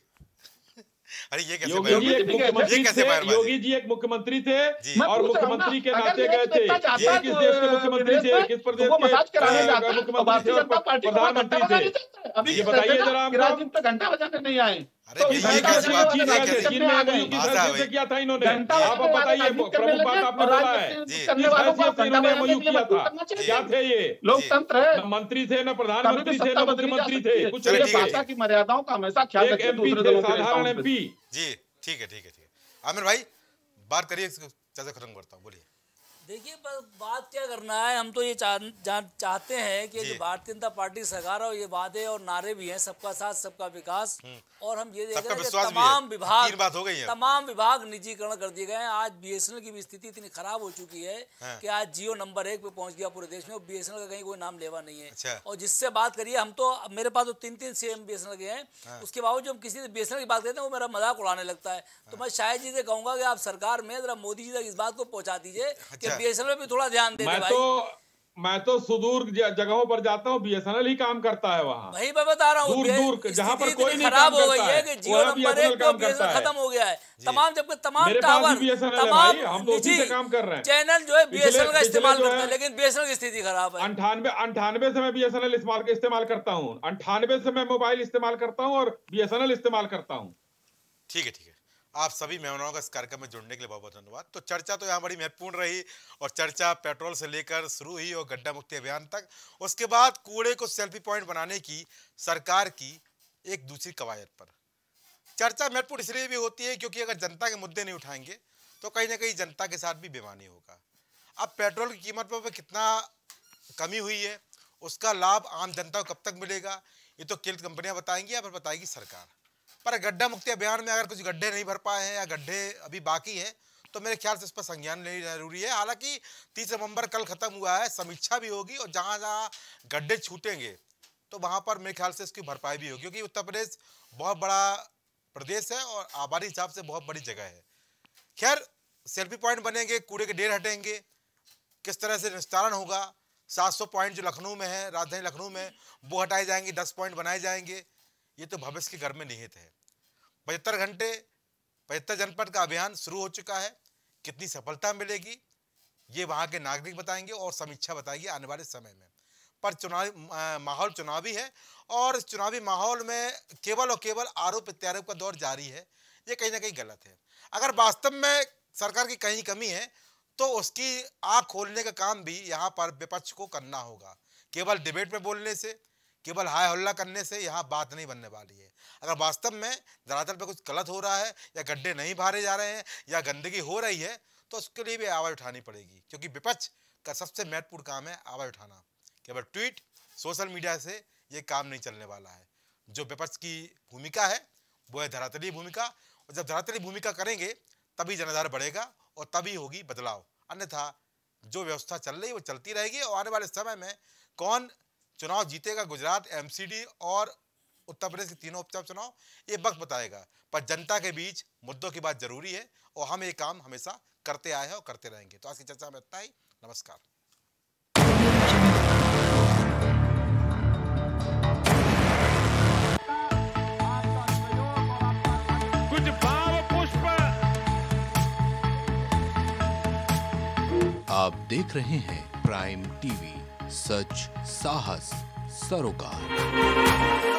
अरे ये कैसे योगी जी एक मुख्यमंत्री थे, योगी जी एक मुख्यमंत्री थे और मुख्यमंत्री के नाते गए थे। ये किस देश के मुख्यमंत्री थे, किस प्रदेश के मुख्यमंत्री थे और प्रधानमंत्री थे, ये बताइए जरा हमको। घंटा बजाने नहीं आए अरे ये कैसी बात है? चीन में एमओयू किस हैसियत से किया था इन्होंने? आप बताइए, प्रमुख बात आपने बोला है, किस हैसियत से इन्होंने एमओयू किया था? क्या थे ये? लोकतंत्र है, मंत्री थे न प्रधानमंत्री थे न मुख्यमंत्री थे, कुछ भाषा की मर्यादाओं का हमेशा ख्याल रखें। एमपी थे, साधारण एमपी। जी ठीक है ठीक है ठीक है। आमिर भाई बात करिए, चर्चा खत्म करता हूँ, बोलिए। देखिए बात क्या करना है, हम तो ये चाह, चाहते हैं कि जो भारतीय जनता पार्टी सरकार और ये वादे और नारे भी हैं, सबका साथ सबका विकास, और हम ये देख रहे हैं कि तमाम विभाग बात हो गई है। तमाम विभाग निजीकरण कर दिए गए हैं। आज बीएसएनएल की भी स्थिति इतनी खराब हो चुकी है हाँ। कि आज जियो नंबर एक पे पहुंच गया पूरे देश में, और बीएसएनएल का कहीं कोई नाम लेवा नहीं है अच्छा। और जिससे बात करिए, हम तो मेरे पास तो तीन तीन सीएम बीएसएनएल के हैं हाँ। उसके बावजूद हम किसी से बीएसएनएल की बात करते हैं वो मेरा मजाक उड़ाने लगता है हाँ। तो मैं शायद जी से कहूंगा कि आप सरकार में जरा मोदी जी तक इस बात को पहुंचा दीजिए कि बीएसएनएल में भी थोड़ा ध्यान दे। मैं तो मैं तो सुदूर जगहों पर जाता हूँ, बीएसएनएल ही काम करता है वहाँ। वही मैं बता रहा हूँ, दूर दूर जहाँ पर कोई नहीं खराब काम हो गई करता है कि जियो नंबर एक पे बीएसएनएल खत्म हो गया है। तमाम जब तमाम टावर, तमाम हम तो उसी से काम कर रहे हैं। चैनल जो है बीएसएनएल का इस्तेमाल करते हैं, लेकिन बीएसएनएल की स्थिति खराब है। अंठानवे अंठानवे से मैं बीएसएनएल इस्तेमाल करता हूँ, अंठानवे से मैं मोबाइल इस्तेमाल करता हूँ और बीएसएनएल इस्तेमाल करता हूँ। ठीक है, ठीक है। आप सभी मेहमानों का इस कार्यक्रम में जुड़ने के लिए बहुत बहुत धन्यवाद। तो चर्चा तो यहाँ बड़ी महत्वपूर्ण रही और चर्चा पेट्रोल से लेकर शुरू हुई और गड्ढा मुक्ति अभियान तक। उसके बाद कूड़े को सेल्फी पॉइंट बनाने की सरकार की एक दूसरी कवायद पर चर्चा महत्वपूर्ण इसलिए भी होती है क्योंकि अगर जनता के मुद्दे नहीं उठाएंगे तो कहीं ना कहीं जनता के साथ भी बेईमानी होगा। अब पेट्रोल की कीमत पर कितना कमी हुई है, उसका लाभ आम जनता को कब तक मिलेगा, ये तो केंद्र कंपनियां बताएंगी या फिर बताएगी सरकार। पर गड्ढा मुक्ति अभियान में अगर कुछ गड्ढे नहीं भर पाए हैं या गड्ढे अभी बाकी हैं तो मेरे ख्याल से इस पर संज्ञान लेना जरूरी है। हालांकि तीस नवंबर कल खत्म हुआ है, समीक्षा भी होगी और जहां जहां गड्ढे छूटेंगे तो वहां पर मेरे ख्याल से इसकी भरपाई भी होगी, क्योंकि उत्तर प्रदेश बहुत बड़ा प्रदेश है और आबादी हिसाब से बहुत बड़ी जगह है। खैर, सेल्फी पॉइंट बनेंगे, कूड़े के ढेर हटेंगे, किस तरह से निस्तारण होगा, सात सौ पॉइंट जो लखनऊ में है, राजधानी लखनऊ में, वो हटाए जाएंगे, दस पॉइंट बनाए जाएंगे, ये तो भविष्य के घर में निहित है। पचहत्तर घंटे पचहत्तर जनपद का अभियान शुरू हो चुका है, कितनी सफलता मिलेगी ये वहाँ के नागरिक बताएंगे और समीक्षा बताएगी आने वाले समय में। पर चुनावी माहौल चुनावी है और इस चुनावी माहौल में केवल और केवल आरोप प्रत्यारोप का दौर जारी है, ये कहीं ना कहीं गलत है। अगर वास्तव में सरकार की कहीं कमी है तो उसकी आँख खोलने का काम भी यहाँ पर विपक्ष को करना होगा। केवल डिबेट में बोलने से, केवल हाय हल्ला करने से यहाँ बात नहीं बनने वाली है। अगर वास्तव में धरातल पे कुछ गलत हो रहा है या गड्ढे नहीं भरे जा रहे हैं या गंदगी हो रही है तो उसके लिए भी आवाज़ उठानी पड़ेगी, क्योंकि विपक्ष का सबसे महत्वपूर्ण काम है आवाज़ उठाना। केवल ट्वीट, सोशल मीडिया से ये काम नहीं चलने वाला है। जो विपक्ष की भूमिका है वो है धरातलीय भूमिका, और जब धरातलीय भूमिका करेंगे तभी जनाधार बढ़ेगा और तभी होगी बदलाव। अन्यथा जो व्यवस्था चल रही है वो चलती रहेगी और आने वाले समय में कौन चुनाव जीतेगा, गुजरात, एमसीडी और उत्तर प्रदेश के तीनों उपचुनाव चुनाव, ये वक्त बताएगा। पर जनता के बीच मुद्दों की बात जरूरी है और हम ये काम हमेशा करते आए हैं और करते रहेंगे। तो आज की चर्चा में इतना ही। नमस्कार। कुछ भाव पुष्प। आप देख रहे हैं प्राइम टीवी, सच साहस सरोकार।